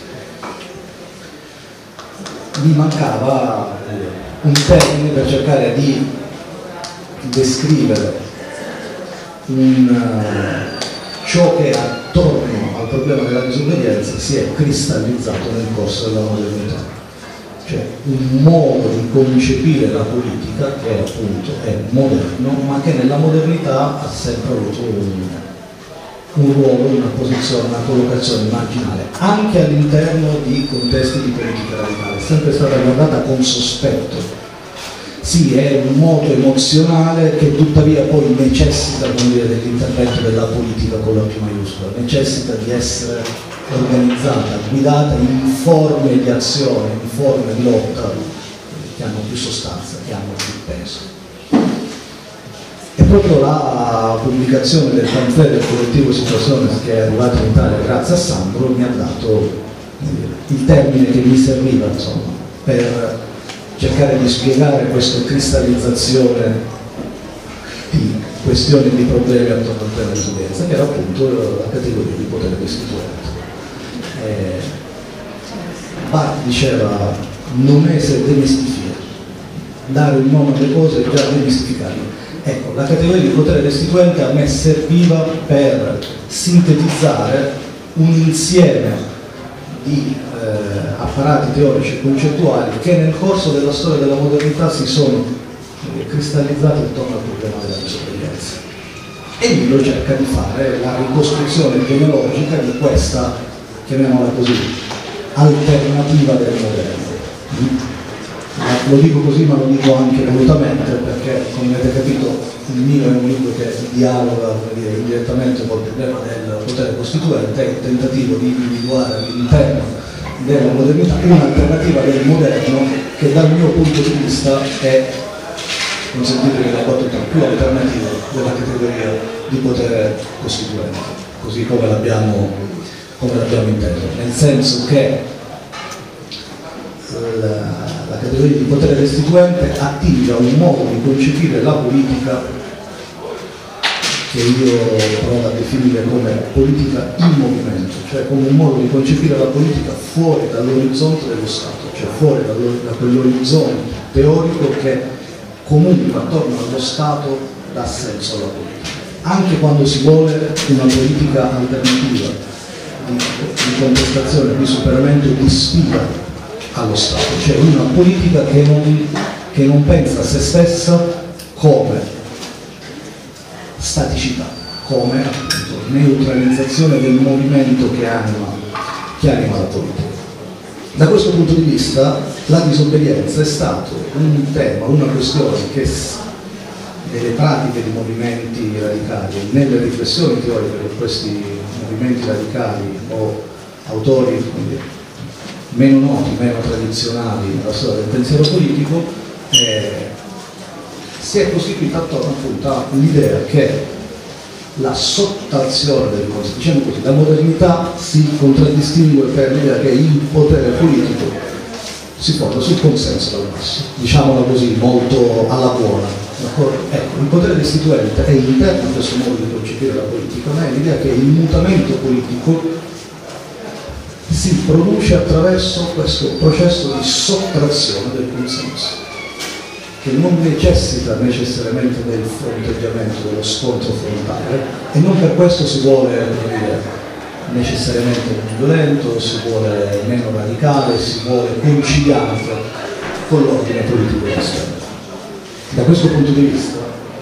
Speaker 4: Mi mancava un termine per cercare di descrivere ciò che attorno al problema della disobbedienza si è cristallizzato nel corso della modernità, cioè un modo di concepire la politica che appunto è moderno, ma che nella modernità ha sempre avuto un ruolo, una posizione, una collocazione marginale, anche all'interno di contesti di politica radicale, è sempre stata guardata con sospetto. Sì, è un moto emozionale che tuttavia poi necessita dell'intervento della politica con la P maiuscola, necessita di essere organizzata, guidata in forme di azione, in forme di lotta che hanno più sostanza, che hanno più peso. E proprio la pubblicazione del pamphlet del collettivo Situazione che è arrivato in Italia grazie a Sandro mi ha dato il termine che mi serviva, insomma, per cercare di spiegare questa cristallizzazione di questioni e di problemi attorno al tema di disobbedienza, che era appunto la categoria di potere costituente. Barth diceva non è se demistificare, dare un nome alle cose e già demistificarle. Ecco, la categoria di potere restituente a me serviva per sintetizzare un insieme di apparati teorici e concettuali che nel corso della storia della modernità si sono cristallizzati intorno al problema della disobbedienza. E lui lo cerca di fare la ricostruzione genealogica di questa, chiamiamola così, alternativa del moderno. Lo dico così ma lo dico anche volutamente perché, come avete capito, il mio è un libro che dialoga indirettamente col problema del potere costituente, è il tentativo di individuare all'interno della modernità un'alternativa del moderno che dal mio punto di vista è, consentitemi la battuta, più alternativa della categoria di potere costituente, così come l'abbiamo inteso, nel senso che la categoria di potere restituente attiva un modo di concepire la politica che io provo a definire come politica in movimento, cioè come un modo di concepire la politica fuori dall'orizzonte dello Stato, cioè fuori da quell'orizzonte teorico che comunque attorno allo Stato dà senso alla politica, anche quando si vuole una politica alternativa, di contestazione, di superamento, di sfida allo Stato, cioè una politica che non pensa a se stessa come staticità, come appunto neutralizzazione del movimento che anima la politica. Da questo punto di vista la disobbedienza è stato un tema, una questione che nelle pratiche di movimenti radicali, nelle riflessioni teoriche di questi movimenti radicali o autori meno noti, meno tradizionali nella storia del pensiero politico, si è costituita attorno appunto all'idea che la sottrazione del consenso, diciamo così, la modernità si contraddistingue per l'idea che il potere politico si fonda sul consenso dal basso, diciamola così, molto alla buona. Ecco, il potere destituente è interno a questo modo di concepire la politica, ma è l'idea che il mutamento politico si produce attraverso questo processo di sottrazione del consenso, che non necessita necessariamente del fronteggiamento, dello scontro frontale, e non per questo si vuole necessariamente più violento, si vuole meno radicale, si vuole conciliante con l'ordine politico esterno. Da questo punto di vista,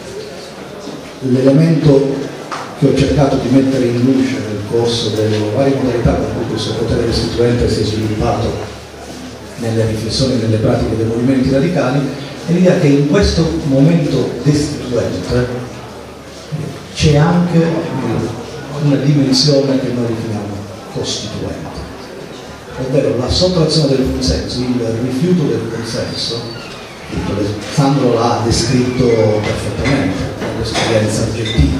Speaker 4: l'elemento che ho cercato di mettere in luce nel corso delle varie modalità con cui questo potere restituente si è sviluppato nelle riflessioni e nelle pratiche dei movimenti radicali è l'idea che in questo momento destituente c'è anche una dimensione che noi definiamo costituente, ovvero la sottrazione del consenso, il rifiuto del consenso. Sandro l'ha descritto perfettamente nell'esperienza argentina.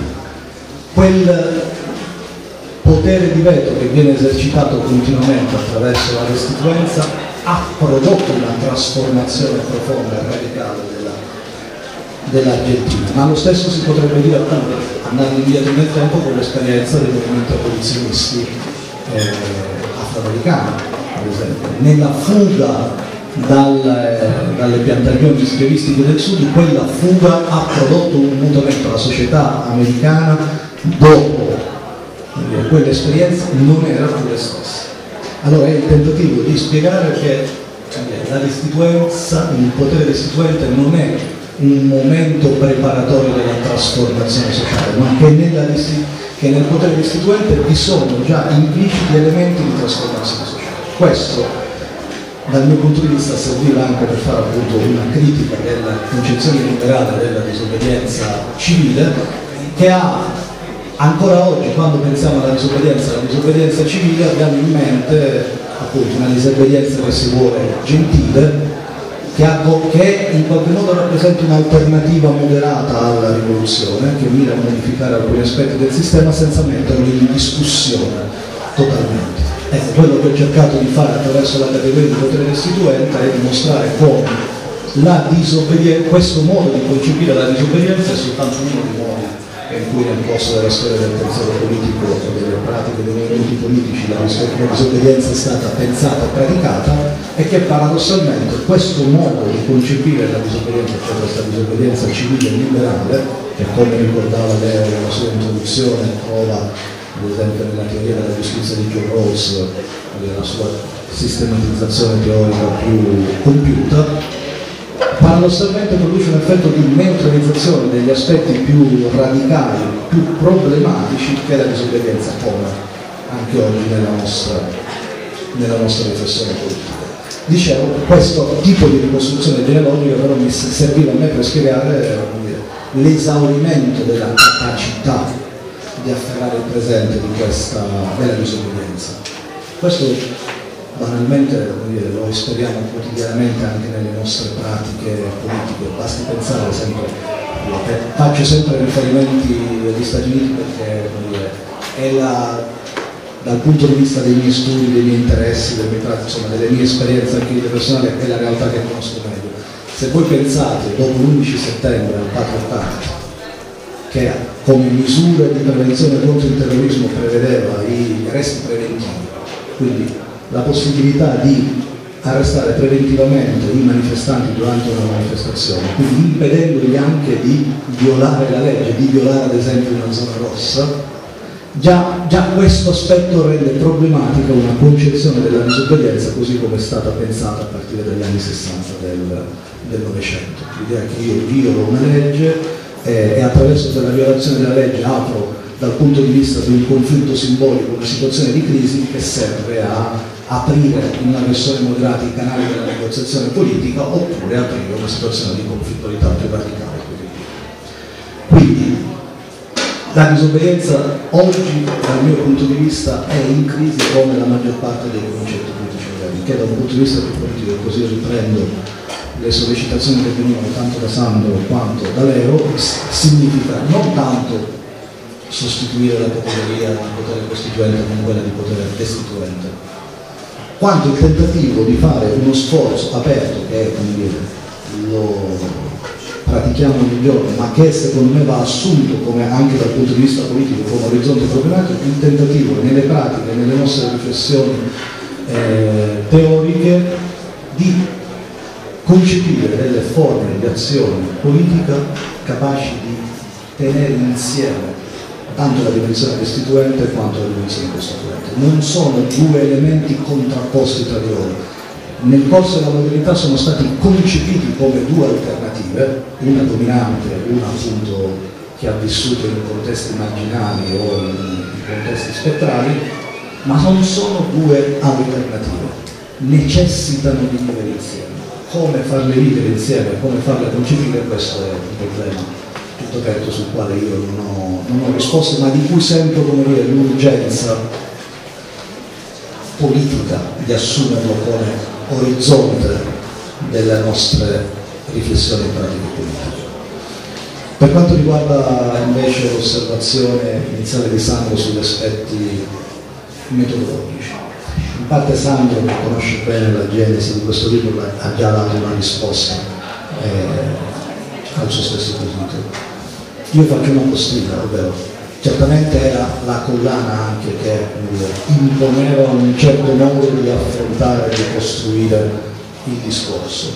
Speaker 4: Quel potere di veto che viene esercitato continuamente attraverso la restituenza ha prodotto una trasformazione profonda e radicale dell'Argentina, ma lo stesso si potrebbe dire appunto andando indietro nel tempo con l'esperienza dei movimenti abolizionisti afroamericani, ad esempio. Nella fuga dalle piantagioni schiavistiche del sud, quella fuga ha prodotto un mutamento. La società americana dopo quell'esperienza non era più la stessa. Allora è il tentativo di spiegare che la restituenza, il potere restituente non è un momento preparatorio della trasformazione sociale, ma che nel potere restituente vi sono già impliciti elementi di trasformazione sociale. Questo dal mio punto di vista serviva anche per fare appunto una critica della concezione liberale della disobbedienza civile, che ha ancora oggi, quando pensiamo alla disobbedienza civile, abbiamo in mente appunto una disobbedienza che si vuole gentile, che in qualche modo rappresenta un'alternativa moderata alla rivoluzione, che mira a modificare alcuni aspetti del sistema senza metterlo in discussione totalmente. Ecco, quello che ho cercato di fare attraverso la categoria di potere restituente è dimostrare come questo modo di concepire la disobbedienza è soltanto uno dei modi in cui nel corso della storia del pensiero politico e delle pratiche dei movimenti politici la disobbedienza è stata pensata e praticata, e che paradossalmente questo modo di concepire la disobbedienza, cioè questa disobbedienza civile e liberale, che come ricordava Leo nella sua introduzione trova ad esempio nella teoria della giustizia di John Rawls, nella sua sistematizzazione teorica più compiuta, paradossalmente produce un effetto di neutralizzazione degli aspetti più radicali, più problematici che la disobbedienza pone anche oggi nella nostra riflessione politica. Dicevo, questo tipo di ricostruzione genealogica però mi serviva a me per spiegare l'esaurimento della capacità di afferrare il presente della disobbedienza. Questo banalmente lo esperiamo quotidianamente anche nelle nostre pratiche politiche, basti pensare ad esempio, faccio sempre riferimenti agli Stati Uniti perché è dal punto di vista dei miei studi, dei miei interessi, delle mie esperienze anche personali, è la realtà che conosco meglio. Se voi pensate dopo l'11 settembre al Patriot Act, che come misure di prevenzione contro il terrorismo prevedeva gli arresti preventivi, quindi la possibilità di arrestare preventivamente i manifestanti durante una manifestazione, quindi impedendogli anche di violare la legge, di violare ad esempio una zona rossa. Già questo aspetto rende problematica una concezione della disobbedienza così come è stata pensata a partire dagli anni 60 del Novecento. L'idea che io violo una legge e attraverso quella violazione della legge apro dal punto di vista di un conflitto simbolico una situazione di crisi che serve a aprire in una versione moderata i canali della negoziazione politica oppure aprire una situazione di conflittualità più radicale. Quindi la disobbedienza oggi dal mio punto di vista è in crisi come la maggior parte dei concetti politici moderni, che da un punto di vista più politico, e così riprendo le sollecitazioni che venivano tanto da Sandro quanto da Leo, significa non tanto sostituire la categoria di potere costituente con quella di potere destituente, quanto il tentativo di fare uno sforzo aperto che è, come dire, lo pratichiamo ogni giorno, ma che secondo me va assunto come anche dal punto di vista politico come orizzonte problematico, il tentativo nelle pratiche, nelle nostre riflessioni teoriche di concepire delle forme di azione politica capaci di tenere insieme tanto la dimensione destituente quanto la dimensione costituente. Non sono due elementi contrapposti tra di loro. Nel corso della modernità sono stati concepiti come due alternative, una dominante, una appunto che ha vissuto in contesti immaginari o in contesti spettrali, ma non sono due alternative, necessitano di vivere insieme. Come farle vivere insieme, come farle concepire, questo è un problema tutto aperto sul quale io non ho risposte, ma di cui sento, come dire, l'urgenza politica di assumerlo come orizzonte delle nostre riflessioni e pratiche politiche. Per quanto riguarda invece l'osservazione iniziale di Sandro sugli aspetti metodologici, in parte Sandro, che conosce bene la genesi di questo libro, ha già dato una risposta al suo stesso quesito. Io faccio una postilla, ovvero certamente era la collana anche che imponeva un certo modo di affrontare e di costruire il discorso.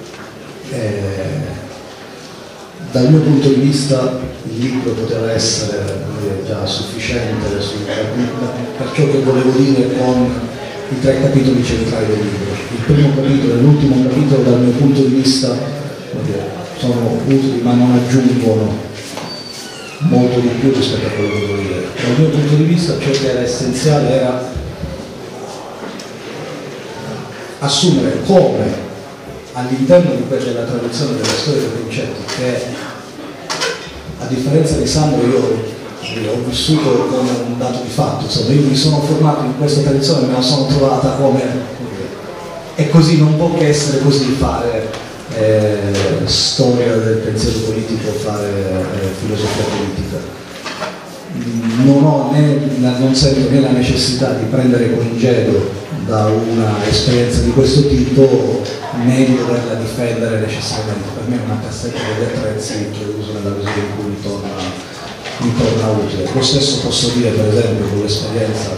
Speaker 4: Dal mio punto di vista il libro poteva essere già sufficiente per ciò che volevo dire con i 3 capitoli centrali del libro. Il primo capitolo e l'ultimo capitolo dal mio punto di vista sono utili ma non aggiungono molto di più rispetto a quello che volevo dire. Dal mio punto di vista ciò che era essenziale era assumere come all'interno di quella tradizione della storia dei concetti, che a differenza di Sandro io ho vissuto come un dato di fatto, insomma io mi sono formato in questa tradizione, me la sono trovata come e così non può che essere così fare storia del pensiero politico, fare filosofia politica. Non sento né la necessità di prendere congedo da una esperienza di questo tipo né di doverla difendere necessariamente. Per me è una cassetta degli attrezzi che uso nella misura in cui mi torna utile. Lo stesso posso dire per esempio con l'esperienza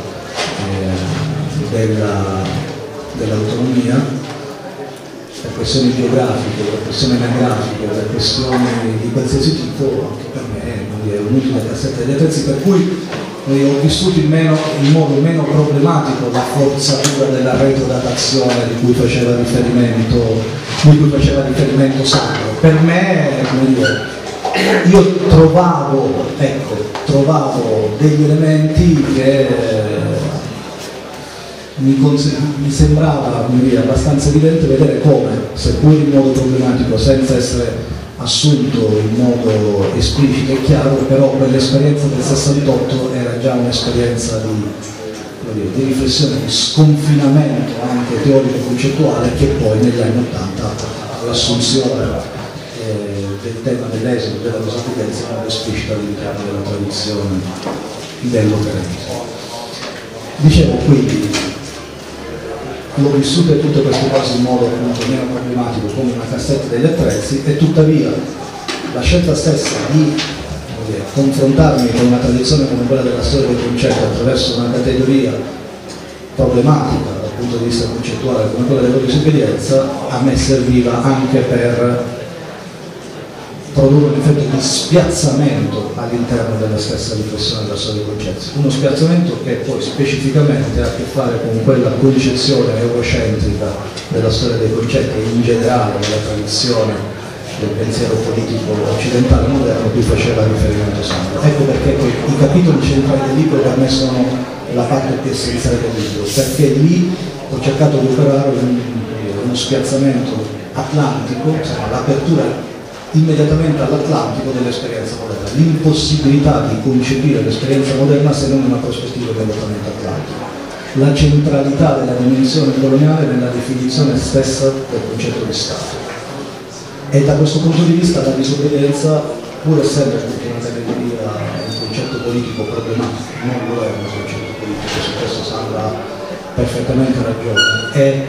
Speaker 4: dell'autonomia, per questioni geografiche, per questioni anagrafiche, per questioni di qualsiasi tipo, anche per me è un'utile cassetta degli attrezzi, per cui ho vissuto in modo meno problematico la forzatura della retrodatazione di cui faceva riferimento Sandro. Per me, come dire, io trovavo degli elementi che mi sembrava, come dire, abbastanza evidente vedere come, seppur in modo problematico, senza essere assunto in modo esplicito e chiaro, però quell'esperienza del 68 era già un'esperienza di riflessione, di sconfinamento anche teorico-concettuale, che poi negli anni 80 ha portato all'assunzione del tema dell'esodo, della disobbedienza in modo esplicito all'interno della tradizione dell'operatismo. Dicevo quindi, l'ho vissute tutte queste cose in modo appunto meno problematico come una cassetta degli attrezzi, e tuttavia la scelta stessa di confrontarmi con una tradizione come quella della storia del concetto attraverso una categoria problematica dal punto di vista concettuale come quella della disobbedienza, a me serviva anche per produrre un effetto di spiazzamento all'interno della stessa riflessione della storia dei concetti, uno spiazzamento che poi specificamente ha a che fare con quella concezione eurocentrica della storia dei concetti e in generale della tradizione del pensiero politico occidentale moderno a cui faceva riferimento Sandro. Ecco perché poi i capitoli centrali del libro per me sono la parte più essenziale del libro, perché lì ho cercato di operare uno spiazzamento atlantico, l'apertura immediatamente all'Atlantico dell'esperienza moderna, l'impossibilità di concepire l'esperienza moderna se non in una prospettiva immediatamente atlantica, la centralità della dimensione coloniale nella definizione stessa del concetto di Stato. E da questo punto di vista la disobbedienza, pur essendo una categoria, un concetto politico problematico, non lo è un concetto politico, su questo Sandra ha perfettamente ragione, è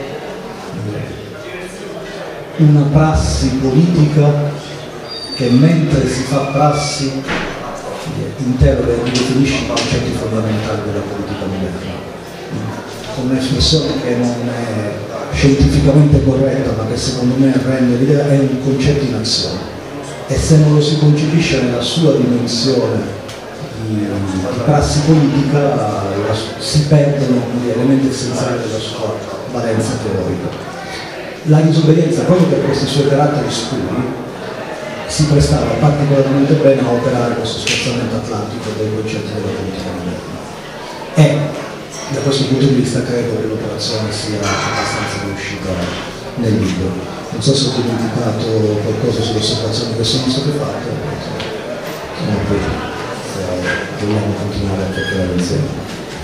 Speaker 4: una prassi politica che mentre si fa prassi interroga e ridefinisce i concetti fondamentali della politica moderna, con un'espressione che non è scientificamente corretta ma che secondo me rende l'idea, è un concetto in azione, e se non lo si concepisce nella sua dimensione di prassi politica si perdono gli elementi essenziali della sua valenza teorica. La disobbedienza, proprio per questi suoi caratteri scuri, si prestava particolarmente bene a operare questo spostamento atlantico dei concetti della politica moderna. E da questo punto di vista credo che l'operazione sia abbastanza riuscita nel libro. Non so se ho dimenticato qualcosa sulle osservazioni che sono state fatte, sono qui, dobbiamo continuare a chiacchierare insieme.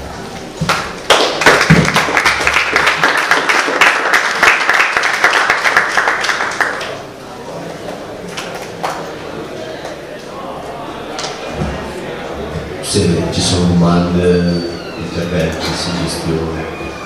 Speaker 1: Se ci sono domande, interventi, suggestioni.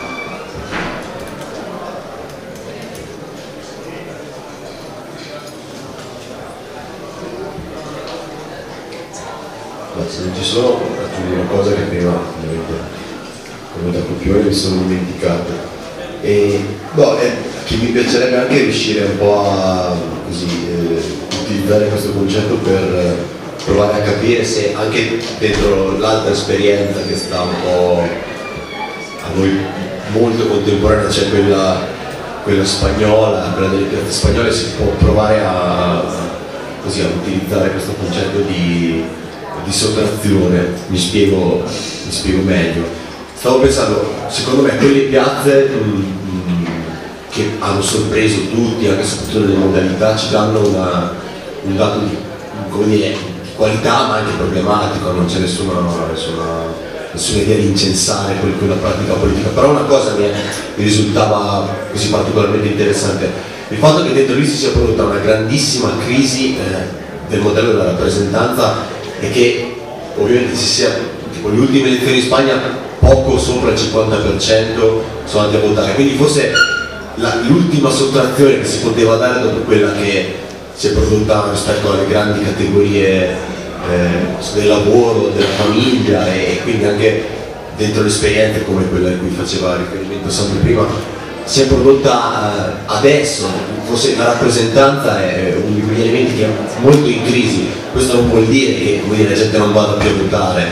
Speaker 1: Ma se non ci sono, aggiungo una cosa che prima ovviamente come da copione mi sono dimenticato. E che mi piacerebbe anche riuscire un po' a utilizzare questo concetto per provare a capire se anche dentro l'altra esperienza che sta un po' a noi molto contemporanea, cioè quella spagnola, quella delle piazze spagnole, si può provare a utilizzare questo concetto di sottrazione. Mi spiego meglio. Stavo pensando, secondo me quelle piazze che hanno sorpreso tutti, anche soprattutto nelle modalità, ci danno un dato di qualità ma anche problematico, non c'è nessuna idea di incensare quella pratica politica, però una cosa mi risultava così particolarmente interessante, il fatto che dentro lì si sia prodotta una grandissima crisi del modello della rappresentanza e che ovviamente ci sia, tipo le ultime elezioni in Spagna poco sopra il 50% sono andati a votare, quindi forse l'ultima sottrazione che si poteva dare dopo quella che si è prodotta rispetto alle grandi categorie del lavoro, della famiglia e quindi anche dentro le esperienze come quella a cui faceva riferimento sempre prima, si è prodotta adesso. Forse la rappresentanza è uno di quegli elementi che è molto in crisi. Questo non vuol dire che la gente non vada più a votare,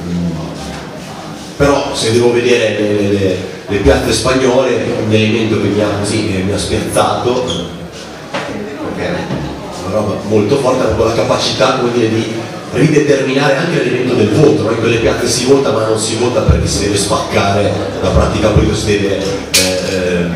Speaker 1: però se devo vedere le piazze spagnole, un elemento che mi ha spiazzato, perché è una roba molto forte, proprio la capacità di rideterminare anche l'elemento del voto, no? In quelle piazze si vota ma non si vota perché si deve spaccare la pratica politica, si deve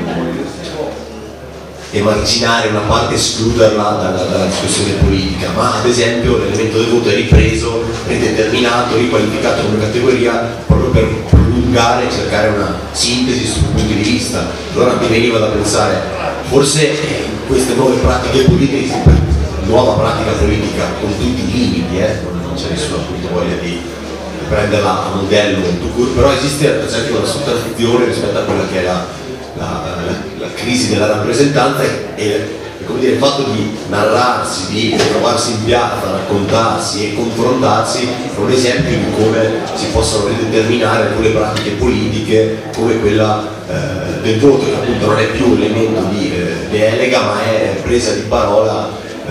Speaker 1: emarginare una parte, escluderla dalla discussione politica, ma ad esempio l'elemento del voto è ripreso, rideterminato, riqualificato come categoria proprio per prolungare e cercare una sintesi sui punti di vista. Allora mi veniva da pensare, forse queste nuove pratiche politiche, nuova pratica politica con tutti i limiti, non c'è nessuna appunto voglia di prenderla a modello, però esiste per esempio una sottrazione rispetto a quella che è la crisi della rappresentanza e come dire, il fatto di narrarsi, di trovarsi in piazza, raccontarsi e confrontarsi è un esempio di come si possono rideterminare alcune pratiche politiche come quella del voto, che appunto non è più un elemento di delega ma è presa di parola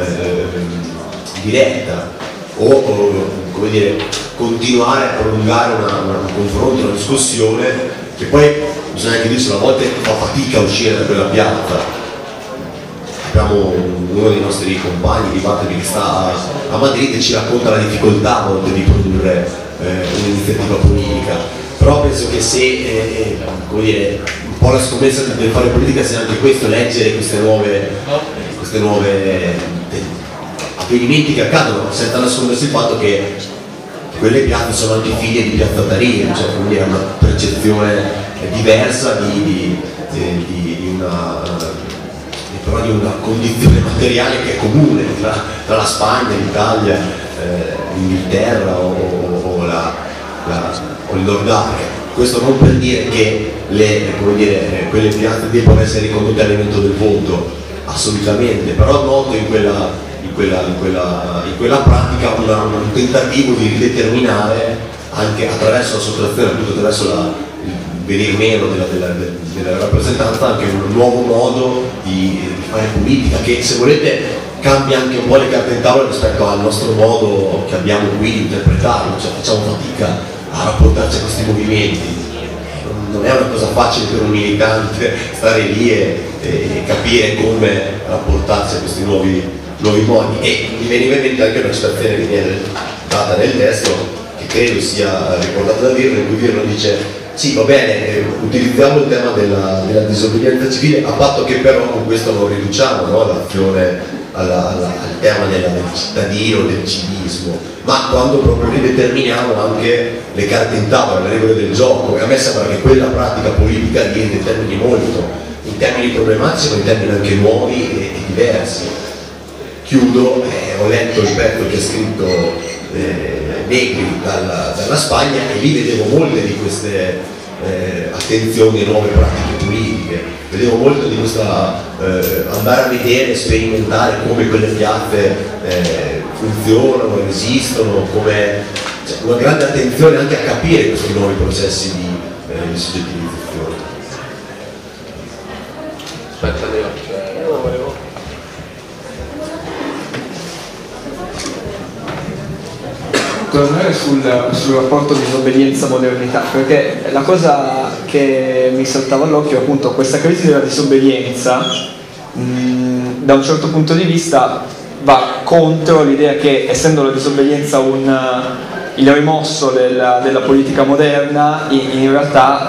Speaker 1: diretta, o come dire, continuare a prolungare un confronto, una discussione che poi bisogna anche dirsi, a volte fa fatica a uscire da quella piazza. Abbiamo uno dei nostri compagni di Batteri che sta a Madrid e ci racconta la difficoltà a volte di produrre un'iniziativa politica, però penso che se come dire, un po' la scommessa del fare politica sia anche questo, leggere queste nuove avvenimenti che accadono, senza nascondersi il fatto che quelle piazze sono anche figlie di piazzaterie, cioè quindi è una percezione diversa di una condizione materiale che è comune tra la Spagna, l'Italia, l'Inghilterra o il Nord Africa. Questo non per dire che quelle piazze devono essere ricondotte all'elemento del voto, assolutamente, però noto in quella pratica un tentativo di rideterminare anche attraverso la sottrazione, appunto attraverso il venir meno della rappresentanza, anche un nuovo modo di fare politica che, se volete, cambia anche un po' le carte in tavola rispetto al nostro modo che abbiamo qui di interpretarlo, cioè facciamo fatica a rapportarci a questi movimenti. Non è una cosa facile per un militante stare lì e capire come rapportarsi a questi nuovi modi, e mi veniva in mente anche una citazione che viene data nel testo, che credo sia ricordata da Virno, in cui Virno dice: sì, va bene, utilizziamo il tema della disobbedienza civile, a patto che però con questo non riduciamo, no, l'azione al tema del cittadino, del civismo, ma quando proprio rideterminiamo anche le carte in tavola, le regole del gioco. E a me sembra che quella pratica politica lì determini molto, in termini problematici ma in termini anche nuovi e diversi. Chiudo, ho letto il pezzo che ha scritto Negri dalla Spagna, e lì vedevo molte di queste attenzioni e nuove pratiche politiche, vedevo molto di questa andare a vedere, sperimentare come quelle piazze funzionano, esistono, come, cioè, una grande attenzione anche a capire questi nuovi processi di soggettivizzazione.
Speaker 5: Aspetta, Leo, volevo...
Speaker 6: tornare sul rapporto disobbedienza-modernità, perché la cosa che mi saltava all'occhio è appunto questa crisi della disobbedienza. Da un certo punto di vista va contro l'idea che, essendo la disobbedienza il rimosso della politica moderna, in realtà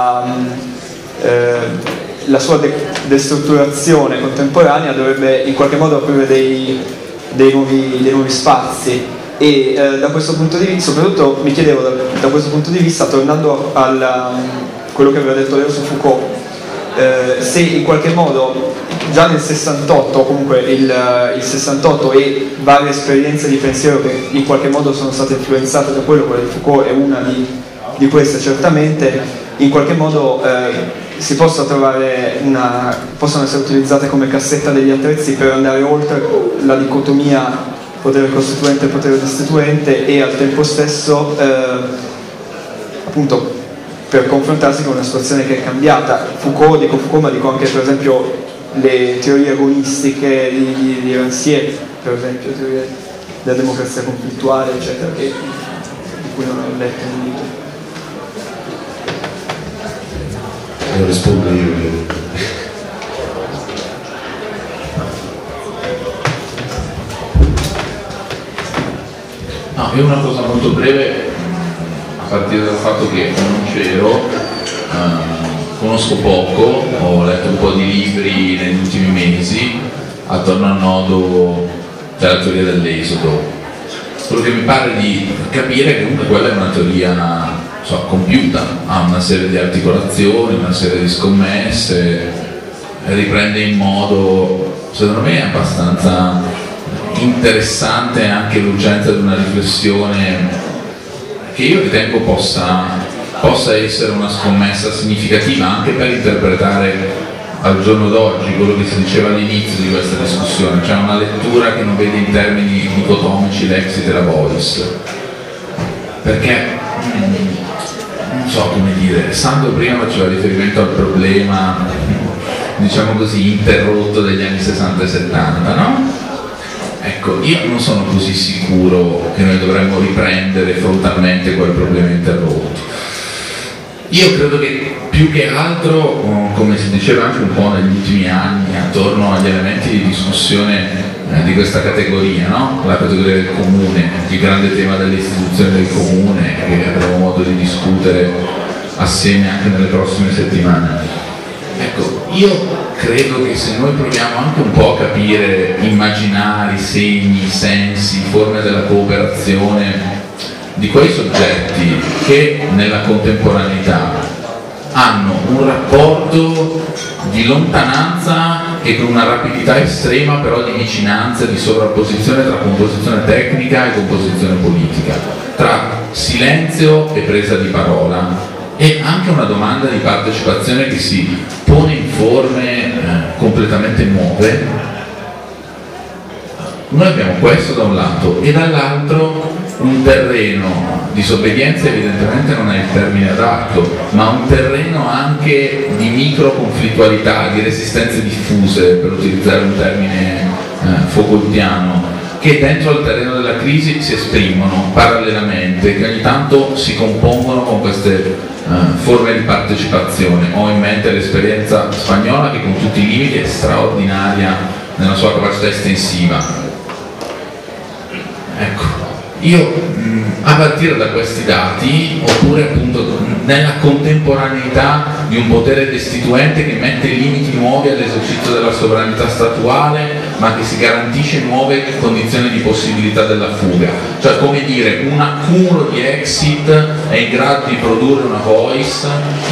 Speaker 6: la sua destrutturazione contemporanea dovrebbe in qualche modo aprire dei nuovi spazi. E da questo punto di vista, soprattutto mi chiedevo da questo punto di vista, tornando a quello che aveva detto Leo su Foucault, se in qualche modo già nel 68, o comunque il 68 e varie esperienze di pensiero che in qualche modo sono state influenzate da quello, quella di Foucault è una di queste certamente, in qualche modo si possa trovare possono essere utilizzate come cassetta degli attrezzi per andare oltre la dicotomia potere costituente e potere destituente, e al tempo stesso appunto per confrontarsi con una situazione che è cambiata. Dico Foucault, ma dico anche per esempio le teorie agonistiche di Rancière, per esempio teorie della democrazia conflittuale, eccetera, di cui non ho letto un libro.
Speaker 1: Non rispondo io.
Speaker 5: No, io una cosa molto breve, a partire dal fatto che non c'ero, conosco poco, ho letto un po' di libri negli ultimi mesi attorno al nodo della teoria dell'esodo. Quello che mi pare di capire è che comunque quella è una teoria compiuta, ha una serie di articolazioni, una serie di scommesse, riprende in modo, secondo me, abbastanza interessante anche l'urgenza di una riflessione che io ritengo possa essere una scommessa significativa anche per interpretare al giorno d'oggi, quello che si diceva all'inizio di questa discussione, cioè una lettura che non vede in termini dicotomici l'exit e la voice, perché non so come dire, Sandro prima faceva riferimento al problema, diciamo così, interrotto degli anni 60 e 70, no? Ecco, io non sono così sicuro che noi dovremmo riprendere frontalmente quel problema interrotto. Io credo che più che altro, come si diceva anche un po' negli ultimi anni, attorno agli elementi di discussione di questa categoria, no? La categoria del comune, il grande tema delle istituzioni del comune, che avremo modo di discutere assieme anche nelle prossime settimane. Ecco, io credo che se noi proviamo anche un po' a capire immaginari, segni, sensi, forme della cooperazione di quei soggetti che nella contemporaneità hanno un rapporto di lontananza e con una rapidità estrema, però di vicinanza, di sovrapposizione tra composizione tecnica e composizione politica, tra silenzio e presa di parola, e anche una domanda di partecipazione che si pone in forme completamente nuove. Noi abbiamo questo da un lato e dall'altro un terreno, disobbedienza evidentemente non è il termine adatto, ma un terreno anche di micro conflittualità, di resistenze diffuse, per utilizzare un termine Foucaultiano, che dentro al terreno della crisi si esprimono parallelamente, che ogni tanto si compongono con queste forme di partecipazione. Ho in mente l'esperienza spagnola che con tutti i limiti è straordinaria nella sua capacità estensiva. Ecco, io a partire da questi dati, oppure appunto nella contemporaneità di un potere destituente che mette limiti nuovi all'esercizio della sovranità statuale, ma che si garantisce nuove condizioni di possibilità della fuga, cioè come dire, un accumulo di exit è in grado di produrre una voice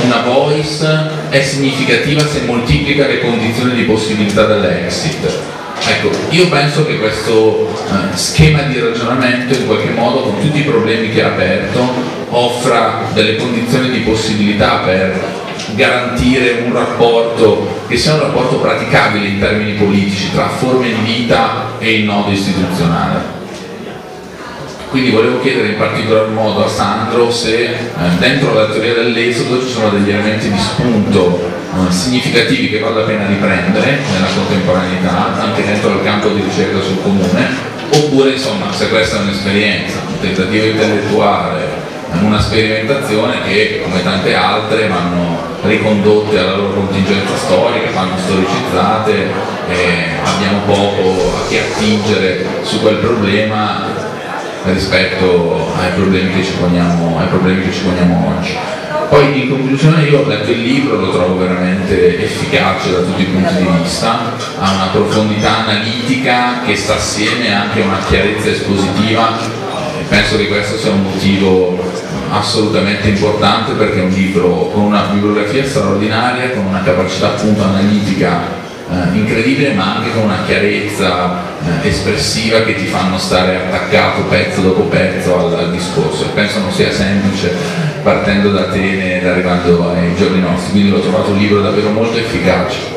Speaker 5: è significativa se moltiplica le condizioni di possibilità dell'exit. Ecco, io penso che questo schema di ragionamento in qualche modo, con tutti i problemi che ha aperto, offra delle condizioni di possibilità per garantire un rapporto che sia un rapporto praticabile in termini politici tra forme di vita e il nodo istituzionale. Quindi volevo chiedere in particolar modo a Sandro se dentro la teoria dell'esodo ci sono degli elementi di spunto significativi che vale la pena riprendere nella contemporaneità, anche dentro il campo di ricerca sul comune, oppure insomma se questa è un'esperienza, un tentativo intellettuale, una sperimentazione che come tante altre vanno ricondotte alla loro contingenza storica, vanno storicizzate e abbiamo poco a che attingere su quel problema rispetto ai problemi che ci poniamo oggi. Poi in conclusione io ho letto il libro, lo trovo veramente efficace da tutti i punti di vista, ha una profondità analitica che sta assieme anche a una chiarezza espositiva, e penso che questo sia un motivo assolutamente importante, perché è un libro con una bibliografia straordinaria, con una capacità appunto analitica incredibile, ma anche con una chiarezza espressiva che ti fanno stare attaccato pezzo dopo pezzo al discorso. Penso non sia semplice partendo da Atene ed arrivando ai giorni nostri, quindi l'ho trovato un libro davvero molto efficace.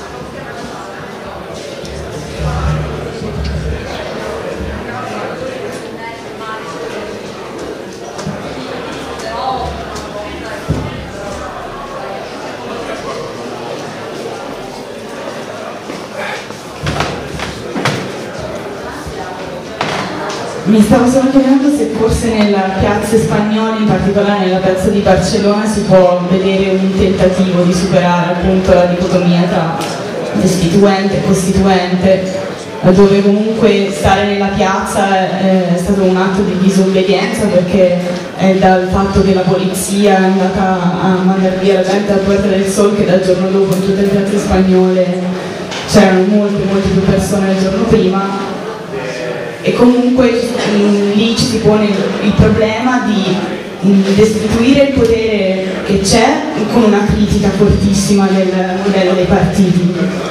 Speaker 7: Mi stavo solo chiedendo se forse nella piazza spagnola, in particolare nella piazza di Barcellona, si può vedere un tentativo di superare appunto la dicotomia tra destituente e costituente, dove comunque stare nella piazza è stato un atto di disobbedienza, perché è dal fatto che la polizia è andata a mandare via la gente a Puerta del Sol che dal giorno dopo in tutte le piazze spagnole c'erano molte più persone del giorno prima. E comunque lì ci si pone il problema di destituire il potere che c'è con una critica fortissima del modello dei partiti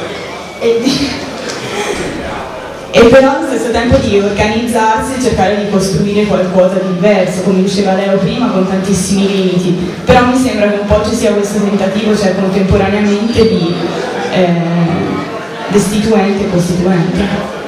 Speaker 7: e però allo stesso tempo di organizzarsi e cercare di costruire qualcosa di diverso, come diceva Leo prima, con tantissimi limiti. Però mi sembra che un po' ci sia questo tentativo, cioè contemporaneamente, di destituente e costituente.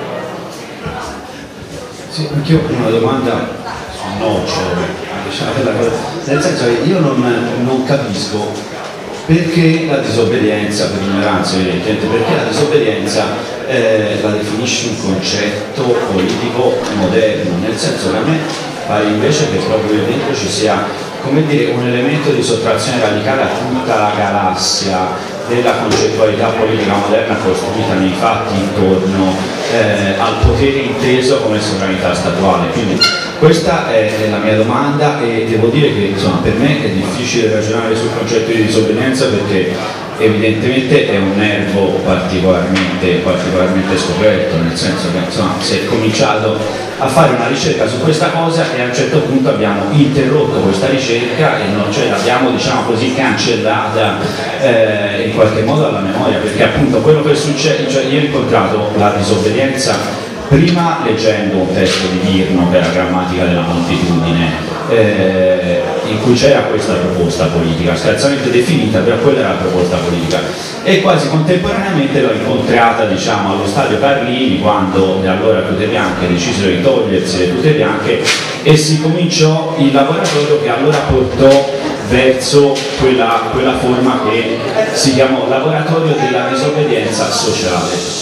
Speaker 8: Sì, anch'io ho una domanda sul nocciolo, nel senso che io non capisco perché la disobbedienza, per ignoranza evidentemente, perché la disobbedienza la definisce un concetto politico moderno, nel senso che a me pare invece che proprio dentro ci sia, come dire, un elemento di sottrazione radicale a tutta la galassia della concettualità politica moderna costruita nei fatti intorno al potere inteso come sovranità statuale. Quindi questa è la mia domanda e devo dire che insomma, per me è difficile ragionare sul concetto di disobbedienza perché evidentemente è un nervo particolarmente scoperto, nel senso che insomma, si è cominciato a fare una ricerca su questa cosa e a un certo punto abbiamo interrotto questa ricerca e non ce l'abbiamo, diciamo così, cancellata in qualche modo alla memoria, perché appunto quello che succede, cioè io ho incontrato la disobbedienza prima leggendo un testo di Virno che era Grammatica della moltitudine, in cui c'era questa proposta politica, scarsamente definita, però quella era la proposta politica, e quasi contemporaneamente l'ho incontrata, diciamo, allo stadio Carlini, quando le allora tute bianche decisero di togliersi le tute bianche e si cominciò il laboratorio che allora portò verso quella forma che si chiamò laboratorio della disobbedienza sociale.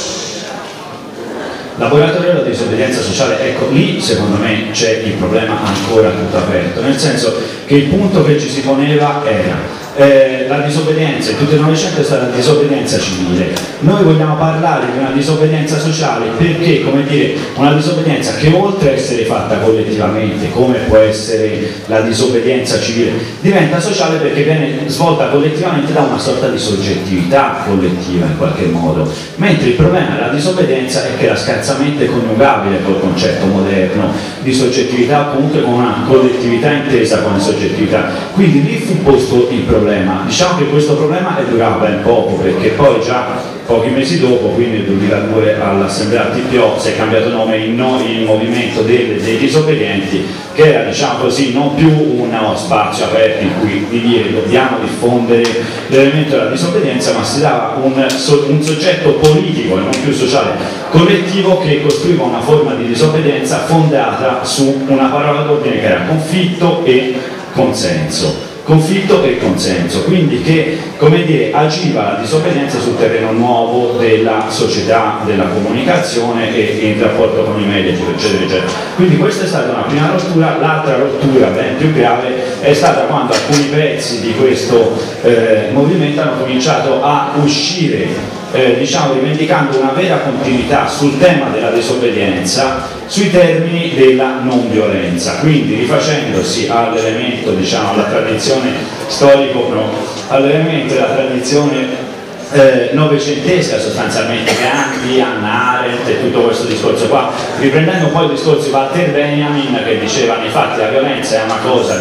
Speaker 8: Laboratorio della disobbedienza sociale, ecco, lì secondo me c'è il problema ancora tutto aperto, nel senso che il punto che ci si poneva era la disobbedienza, in tutto il Novecento è stata la disobbedienza civile. Noi vogliamo parlare di una disobbedienza sociale perché, come dire, una disobbedienza che oltre a essere fatta collettivamente, come può essere la disobbedienza civile, diventa sociale perché viene svolta collettivamente da una sorta di soggettività collettiva in qualche modo, mentre il problema della disobbedienza è che era scarsamente coniugabile col concetto moderno di soggettività o comunque con una collettività intesa come soggettività. Quindi lì fu posto il problema. Diciamo che questo problema è durato ben poco, perché poi già pochi mesi dopo, quindi nel 2002 all'Assemblea TPO si è cambiato nome in Movimento dei Disobbedienti, che era, diciamo così, non più uno spazio aperto in cui di dire dobbiamo diffondere l'elemento della disobbedienza, ma si dava un soggetto politico e non più sociale collettivo che costruiva una forma di disobbedienza fondata su una parola d'ordine che era conflitto e consenso. Conflitto e consenso, quindi che, come dire, agiva la disobbedienza sul terreno nuovo della società, della comunicazione e in rapporto con i media, eccetera, eccetera. Quindi questa è stata una prima rottura. L'altra rottura, ben più grave, è stata quando alcuni pezzi di questo movimento hanno cominciato a uscire, diciamo, rivendicando una vera continuità sul tema della disobbedienza sui termini della non violenza, quindi rifacendosi all'elemento, diciamo, alla tradizione storico, no, all'elemento della tradizione novecentesca, sostanzialmente Gandhi, Hannah Arendt e tutto questo discorso qua, riprendendo poi il discorso di Walter Benjamin che diceva nei fatti la violenza è una cosa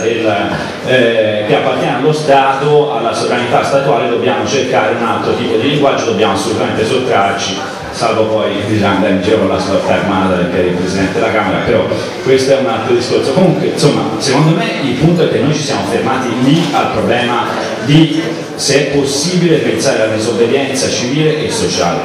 Speaker 8: che appartiene allo Stato, alla sovranità statuale dobbiamo cercare un altro tipo di linguaggio, dobbiamo assolutamente sottrarci, salvo poi andare in giro con la scorta armata perché è il Presidente della Camera, però questo è un altro discorso. Comunque, insomma, secondo me il punto è che noi ci siamo fermati lì al problema di se è possibile pensare alla disobbedienza civile e sociale.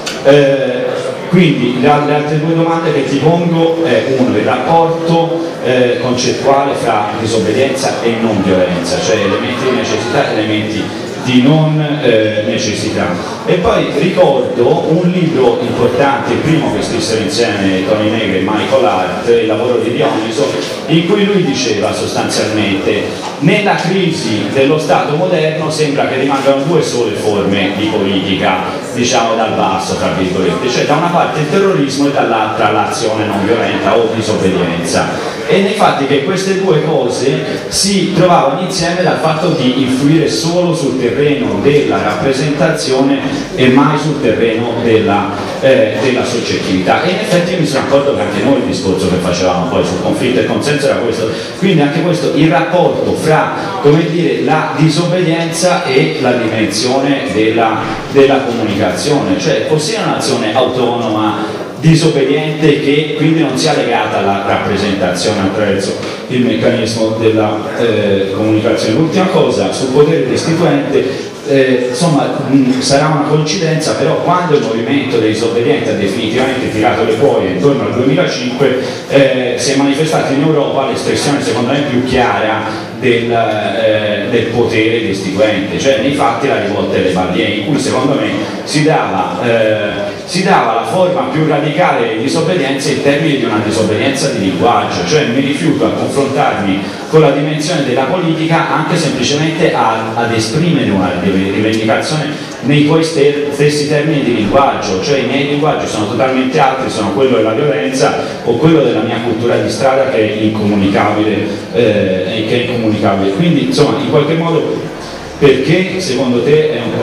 Speaker 8: Quindi le altre due domande che ti pongo è uno, il rapporto concettuale fra disobbedienza e non violenza, cioè elementi di necessità e elementi di non necessità. E poi ricordo un libro importante, il primo che scrissero insieme Tony Negri e Michael Hart, il lavoro di Dioniso, in cui lui diceva sostanzialmente nella crisi dello Stato moderno sembra che rimangano due sole forme di politica, diciamo dal basso, tra virgolette, cioè da una parte il terrorismo e dall'altra l'azione non violenta o disobbedienza. E nei fatti che queste due cose si trovavano insieme dal fatto di influire solo sul terreno della rappresentazione e mai sul terreno della soggettività. E in effetti mi sono accorto che anche noi il discorso che facevamo poi sul conflitto e consenso era questo, quindi anche questo, il rapporto fra, come dire, la disobbedienza e la dimensione della comunicazione, cioè possiede un'azione autonoma disobbediente che quindi non sia legata alla rappresentazione attraverso il meccanismo della comunicazione. L'ultima cosa sul potere destituente, insomma sarà una coincidenza, però quando il movimento dei disobbedienti ha definitivamente tirato le cuoie intorno al 2005 si è manifestata in Europa l'espressione secondo me più chiara del potere destituente, cioè nei fatti la rivolta delle balliere, in cui secondo me si dava la forma più radicale di disobbedienza in termini di una disobbedienza di linguaggio, cioè mi rifiuto a confrontarmi con la dimensione della politica anche semplicemente ad esprimere una rivendicazione nei tuoi stessi termini di linguaggio, cioè i miei linguaggi sono totalmente altri, sono quello della violenza o quello della mia cultura di strada che è incomunicabile, quindi insomma in qualche modo perché secondo te è un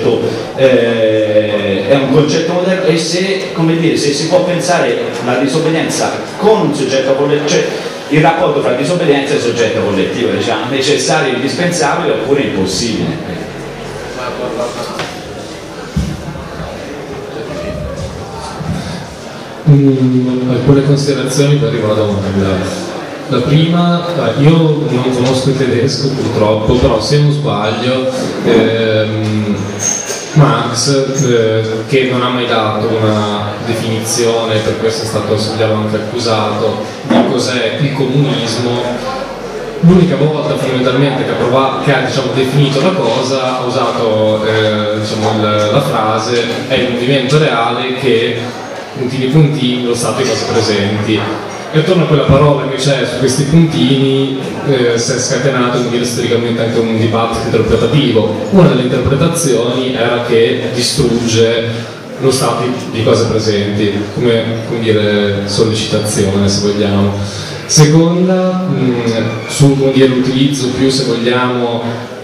Speaker 8: concetto moderno e se, come dire, se si può pensare la disobbedienza con un soggetto collettivo, cioè il rapporto fra disobbedienza e soggetto collettivo, diciamo, necessario, indispensabile oppure impossibile.
Speaker 9: Alcune considerazioni per arrivare alla domanda. La prima, io non conosco il tedesco purtroppo, però se non sbaglio Marx, che non ha mai dato una definizione, per questo è stato anche accusato di cos'è il comunismo, l'unica volta fondamentalmente che ha definito la cosa ha usato la frase è il movimento reale che puntini puntini lo stato di cose presenti. E attorno a quella parola che c'è su questi puntini si è scatenato storicamente anche un dibattito interpretativo. Una delle interpretazioni era che distrugge lo stato di cose presenti, come dire, sollecitazione se vogliamo. Seconda, su l'utilizzo più, se vogliamo,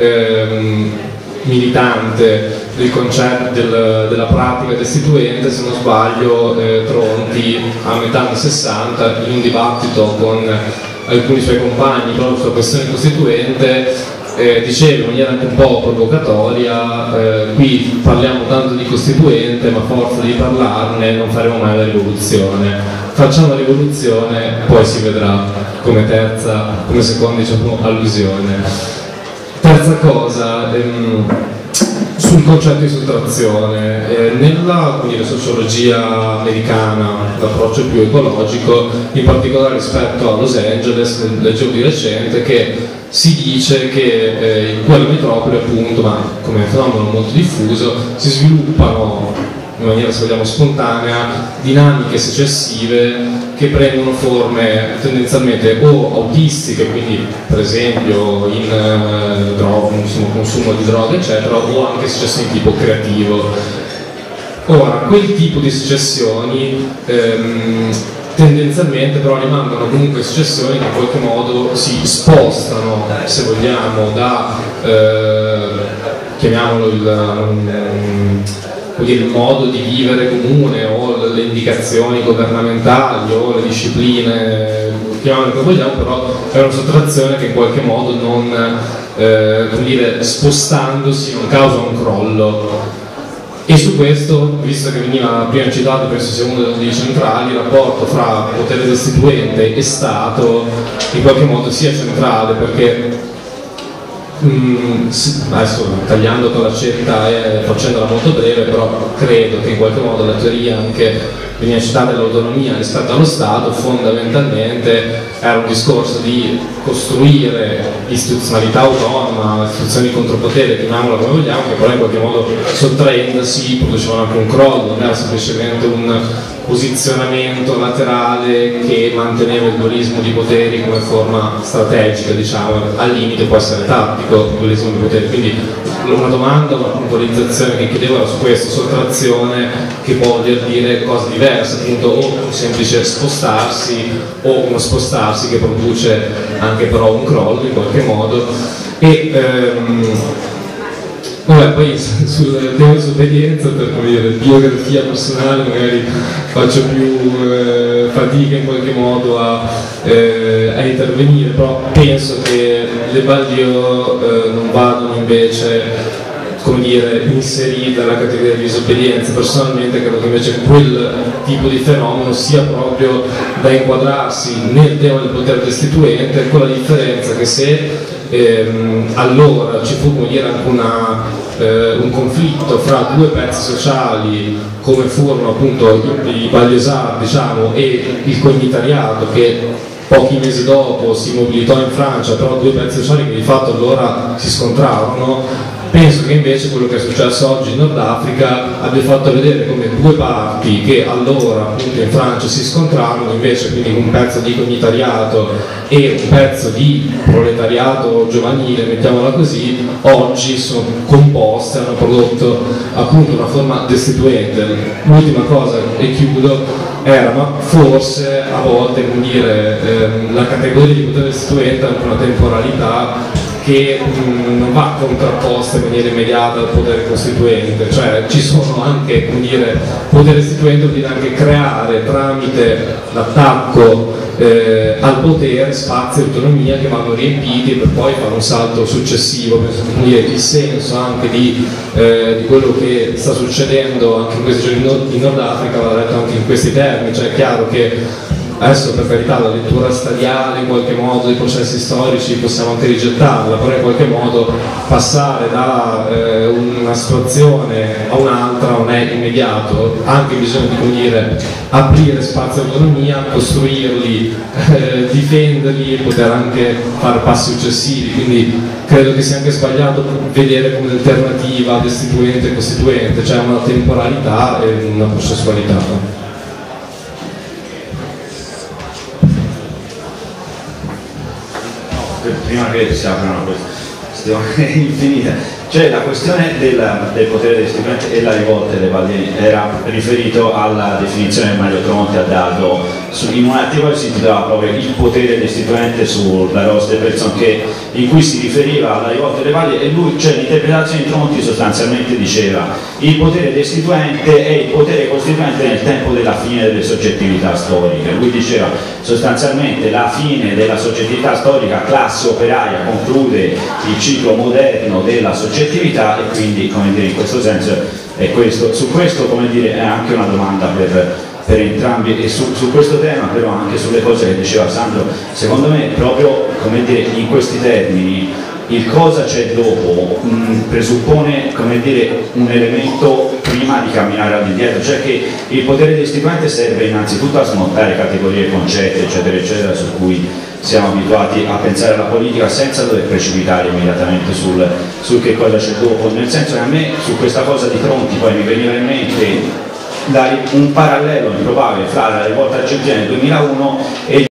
Speaker 9: militante del concetto della pratica destituente, se non sbaglio Tronti a metà anni 60 in un dibattito con alcuni suoi compagni proprio sulla questione costituente diceva in maniera anche un po' provocatoria qui parliamo tanto di costituente ma a forza di parlarne non faremo mai la rivoluzione, facciamo la rivoluzione poi si vedrà, come seconda allusione. Terza cosa, sul concetto di sottrazione, nella sociologia americana l'approccio più ecologico, in particolare rispetto a Los Angeles, leggevo di recente che si dice che in quella metropoli appunto, ma come fenomeno molto diffuso, si sviluppano in maniera se vogliamo spontanea dinamiche secessive che prendono forme tendenzialmente o autistiche, quindi per esempio in consumo di droga eccetera, o anche secessioni di tipo creativo. Ora, quel tipo di secessioni tendenzialmente però rimangono comunque secessioni che in qualche modo si spostano, se vogliamo, da chiamiamolo il modo di vivere comune o le indicazioni governamentali o le discipline, chiamiamole come vogliamo, però è una sottrazione che in qualche modo non, spostandosi non causa un crollo. E su questo, visto che veniva prima citato, penso sia uno dei centrali, il rapporto fra potere destituente e Stato in qualche modo sia centrale, perché adesso tagliando con l'accetta e facendola molto breve, però credo che in qualche modo la teoria anche veniva citata dell'autonomia rispetto allo Stato fondamentalmente era un discorso di costruire istituzionalità autonoma, istituzioni contropotere, chiamiamola come vogliamo, che però in qualche modo sottraendosi producevano anche un crollo, non era semplicemente un posizionamento laterale che manteneva il dualismo di poteri come forma strategica, diciamo, al limite può essere tattico il dualismo di poteri. Quindi una domanda, una puntualizzazione che chiedevo era su questo, sottrazione che può voler dire cose diverse, appunto o un semplice spostarsi o uno spostarsi che produce anche però un crollo in qualche modo. E poi sul tema di obbedienza, per biografia personale magari faccio più fatica in qualche modo a intervenire, però penso che le Ballio non vadano invece inserite nella categoria di disobbedienza. Personalmente credo che invece quel tipo di fenomeno sia proprio da inquadrarsi nel tema del potere destituente, con la differenza che se allora ci fu anche un conflitto fra due pezzi sociali come furono appunto i Bagliesards, diciamo, e il cognitariato, che pochi mesi dopo si mobilitò in Francia, però due pezzi sociali che di fatto allora si scontrarono. Penso che invece quello che è successo oggi in Nord Africa abbia fatto vedere come due parti che allora appunto in Francia si scontrarono, invece quindi un pezzo di cognitariato e un pezzo di proletariato giovanile, mettiamola così, oggi sono composte, hanno prodotto appunto una forma destituente. L'ultima cosa, e chiudo, era ma forse a volte, come dire, la categoria di potere destituente ha anche una temporalità che non va contrapposta in maniera immediata al potere costituente, cioè ci sono anche, come dire, potere costituente vuol dire anche creare tramite l'attacco al potere spazi e autonomia che vanno riempiti per poi fare un salto successivo. Penso che il senso anche di quello che sta succedendo anche in questi giorni in Nord Africa va letto anche in questi termini, cioè è chiaro che adesso, per carità, la lettura stadiale in qualche modo dei processi storici possiamo anche rigettarla, però in qualche modo passare da una situazione a un'altra non è immediato, anche bisogna di, come dire, aprire spazi di autonomia, costruirli, difenderli e poter anche fare passi successivi, quindi credo che sia anche sbagliato vedere come alternativa destituente e costituente, cioè una temporalità e una processualità.
Speaker 8: Prima che si aprano questione infinita, cioè la questione del potere destituente e la rivolta delle balene era riferito alla definizione che Mario Tronti ha dato in un articolo che si intitolava proprio Il potere destituente sulla Rose de Person, in cui si riferiva alla rivolta delle balene, e lui, cioè l'interpretazione di Tronti sostanzialmente diceva il potere destituente è il potere costituente nel tempo della fine delle soggettività storiche. Lui diceva sostanzialmente la fine della soggettività storica, classe operaia, conclude il ciclo moderno della soggettività, e quindi, come dire, in questo senso è questo. Su questo, come dire, è anche una domanda per entrambi, e su questo tema, però anche sulle cose che diceva Sandro, secondo me proprio, come dire, in questi termini il cosa c'è dopo presuppone, come dire, un elemento prima di camminare all'indietro, cioè che il potere destituente serve innanzitutto a smontare categorie, concetti, eccetera eccetera, su cui siamo abituati a pensare alla politica senza dover precipitare immediatamente sul che cosa c'è dopo, nel senso che a me su questa cosa di Tronti poi mi veniva in mente un parallelo improbabile fra la rivolta argentina del 2001 e